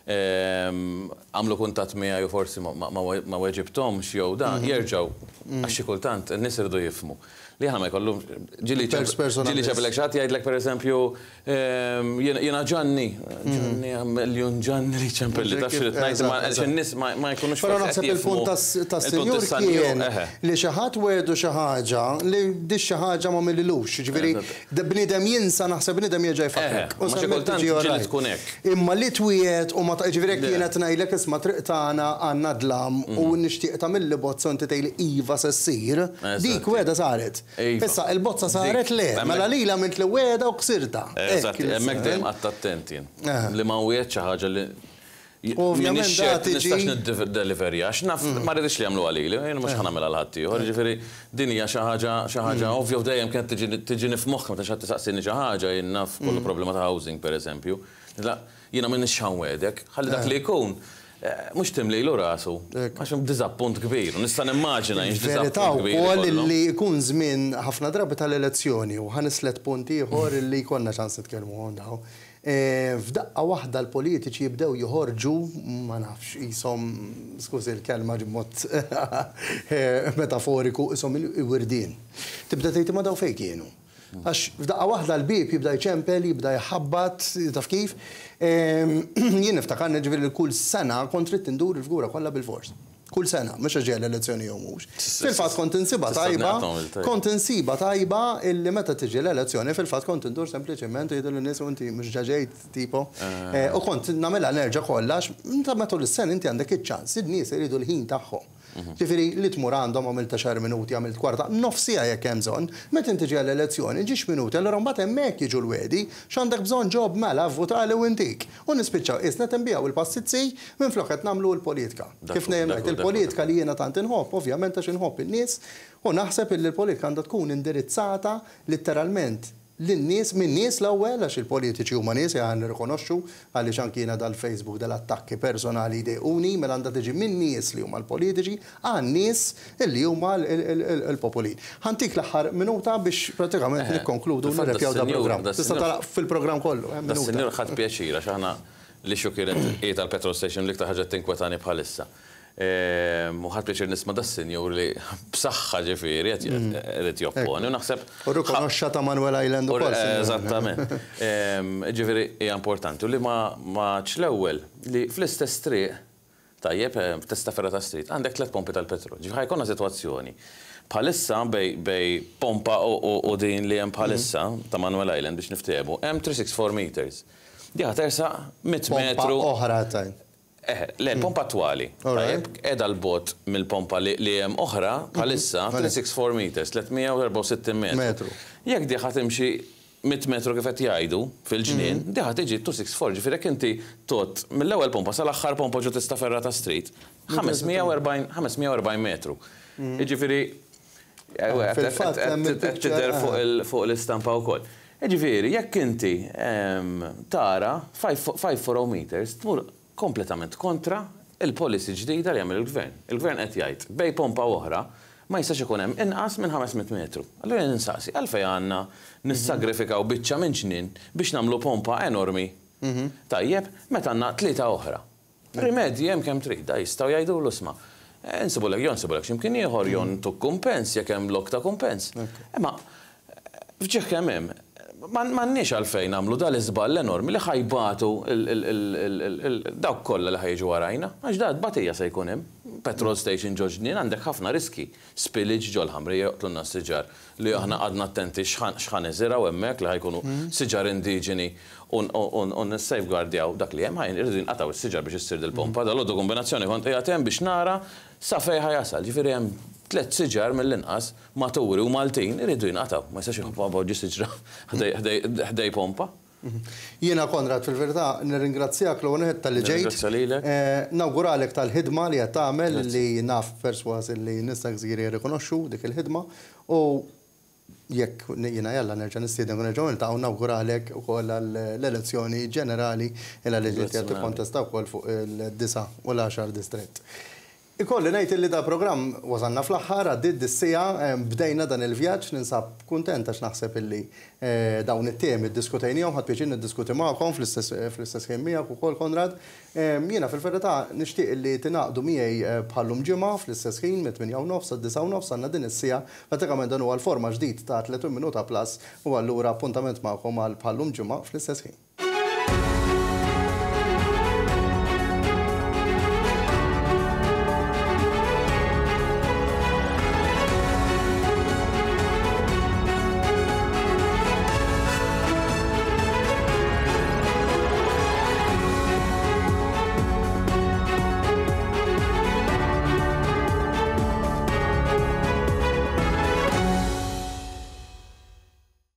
għamlu kuntatt miegħi u forsi ma weġibthomx jew dan jerġgħu għax xi kultant in-nies irdu jifhmu. Li ħana ma jkollhom ġili ċempillek x'għad jgħidlek pereżempju jiena Ġanni, Ġanni miljun Ġanni li ċempilli taf xi ngħid ma in-nies ma jkunux Però naħseb il-punt tas-senjur kien li xi ħadd wedu xi ħaġa li di xi ħaġa ma millilux, ġifieri bniedem jinsa naħseb bniedem jerġa' jfakkarek. Ma xi kultant ġili tkun hekk. Imma li twiet u ma ġifieri kienet ngħidlek isma' triq tagħna għandna dlam u nixtieq tagħmilli bozza inti tgħidli iva se ssir, dik weda saret. Issa il-bozza saret le, mela lila mint li weda u ksirta. Eżatt, hemmhekk dejjem qatt attent jien. Li ma wieħed xi ħaġa li ovvjament da tiġi nistax niddeliverja għax naf ma rridx li jagħmlu għalili, jien mhux ħanagħmel għal ħadd ieħor, ġifieri din hija xi ħaġa xi ħaġa ovvja u dejjem kienet tiġi f'moħħ meta xi ħadd tisaqsini xi ħaġa jien naf kollu problema ta' housing pereżempju. Jiena m'iniex ħanwedek, ħalli dak li jkun mux timlejlu rasu, għaxum dizappunt kbir, nista' nimmaġina jiex dizappunt kbir. Verita li jkun żmien ħafna drabi tal-elezzjoni u ħanislet punti ieħor li jkollna ċans nitkellmu għon daw. F'daqqa waħda l-politiċi jibdew joħorġu, ma nafx, jisom, skużi l-kelma ġimmot metaforiku, jisom il-wirdin. Tibda tgħid ma daw fejn kienu. Għax f'daqqa waħda l-bib jibda jċempel, jibda jħabbat, taf kif. Jien niftakarni ġifieri kull sena kont trid tindur il-figura kollha bil-fors. Kull sena, mhux ġej l-elezzjoni jew mhux. Fil-fatt kont insiba tajba, kont insiba tajba illi meta tiġi l-elezzjoni fil-fatt kont indur sempliċement jgħidu lin-nies u inti mhux ġaġejt tipo. U kont nagħmilha nerġa' kollax, inta matul is-sena inti għandek iċ-ċans, in-nies iridu l-ħin tagħhom. Ġifieri li tmur għandhom għamilt xar minuti, għamilt kwarta, nofsija jekk hemm bżonn, meta inti ġej l-elezzjoni ġiex minuti, allura mbagħad hemmhekk jiġu l-wedi x'għandek bżonn ġob mela vvutali u intik. U nispiċċaw isna tinbijaw il-passizzi minflok qed nagħmlu l-politika. Kif ngħid il-politika li jiena tant inħobb, ovvjament għax inħobb in-nies, u naħseb li l-politika għandha tkun indirizzata letteralment lin-nies min-nies l-ewwel għax il-politiċi huma nies jgħan nirrikonoxxu għaliex anki jiena dal-Facebook dal-attakki personali dejquni mela għandha tiġi min-nies li huma l-politiċi għan nies li huma l-popolin. Ħantik l-aħħar minuta biex pratikament nikkonkludu nirrepjaw dal-programm. Tista' taraq fil-programm kollu. Das-sinjur ħadd pjaċira x'aħna li xu kienet qiegħed tal-petrol station li iktar ħaġa tinkwetani bħalissa. Muħad pjaċir nisma das-sinjur li b'saħħa ġifieri qed jopponi u naħseb. U rikonoxxa ta' Manuel Island ukoll. Eżattament. Ġifieri hija importanti u li ma l-ewwel li fl-istess triq tajjeb testa Ferrata Street għandek tliet pompi tal-petrol. Ġifieri ħajkonna sitwazzjoni bħalissa bej pompa u din li hemm bħalissa ta' Manuel Island biex niftehmu hemm three sixty-four meters. Di ħatersa mit metru. Pompa oħra tajn. Eh, le, pompa attwali. Edha l-bot mill-pompa li hemm oħra bħalissa three sixty-four meters, three sixty-four metru. Jekk di ħatimxi mit metru kif qed jgħidu fil-ġnien, di ħad tiġi two sixty-four, ġifieri jekk inti tot mill-ewwel pompa sal-aħħar pompa ġu tista' Ferrata Street, five forty metru. Jiġifieri tidher fuq l-istampa wkoll. Jiġifieri jekk inti tara five forty meters tmur kompletament kontra il-policy ġdida li jagħmel il-gvern. Il-gvern qed jgħid bej pompa oħra ma jistax ikun hemm inqas minn five hundred metru. Allura ninsaqsi għalfejn għandna nissagrifikaw biċċa minn ġnien biex nagħmlu pompa enormi. Tajjeb, meta għandna tlieta oħra. Rimedji hemm kemm trid, jistgħu jgħidulu isma'. Insibulek jon insibulek x'imkien ieħor jon tuk kumpens jekk hemm lok ta' kumpens. Imma fġieħ kemm hemm m'għandniex għalfejn nagħmlu dal-iżball enormi li ħajbatu dawk kollha li ħajġu warajna, għax da tbatija se jkun hemm. Petrol station ġo ġnien għandek ħafna riski. Spillage ġol ħamri joqtlunna s-siġar li aħna għadna attenti x'ħan iżiraw hemmhekk li ħajkunu siġar indiġeni u nsafeguardjaw dak li hemm ħajn irridu jinqataw is-siġar biex issir dil-pompa. Dal-għodu kombinazzjoni kont qiegħed hemm biex nara sa fejn ħajasal. Ġifieri hemm tliet siġar mill-inqas Maturi u Maltin iridu jinqataw. Ma jistax jħobbu ġi siġra ħdej pompa. Jiena Konrad fil-verità nirringrazzjak l wieħed tal-li ġejt. Nawguralek tal-ħidma li qed tagħmel li naf perswas li nista' gżir jirrikonoxxu dik il-ħidma u jekk jiena jalla nerġa' nistieden nerġgħu niltaqgħu nawguralek ukoll l-elezzjoni ġenerali illa li ġiet tikkontesta wkoll fuq il-disa' u l-għaxar distrett. Ikolli ngħid li da programm wasalna fl-aħħar għaddit dis-sija bdejna dan il-vjaġġ ninsab kuntent għax naħseb illi dawn it-temi ddiskutejnihom ħadd pjaċir niddiskuti magħkom fl-istess ħin miegħek ukoll Konrad. Jiena fil-verità nixtieq li tingħaqdu miegħi bħallum ġimgħa fl-istess ħin mit-tminja u nofs għad-disa' u nofs għandna din is-sija pratikament dan huwa l-forma ġdid ta' tletin minuta plus u allura appuntament magħkom għal bħallum ġimgħa fl-istess ħin.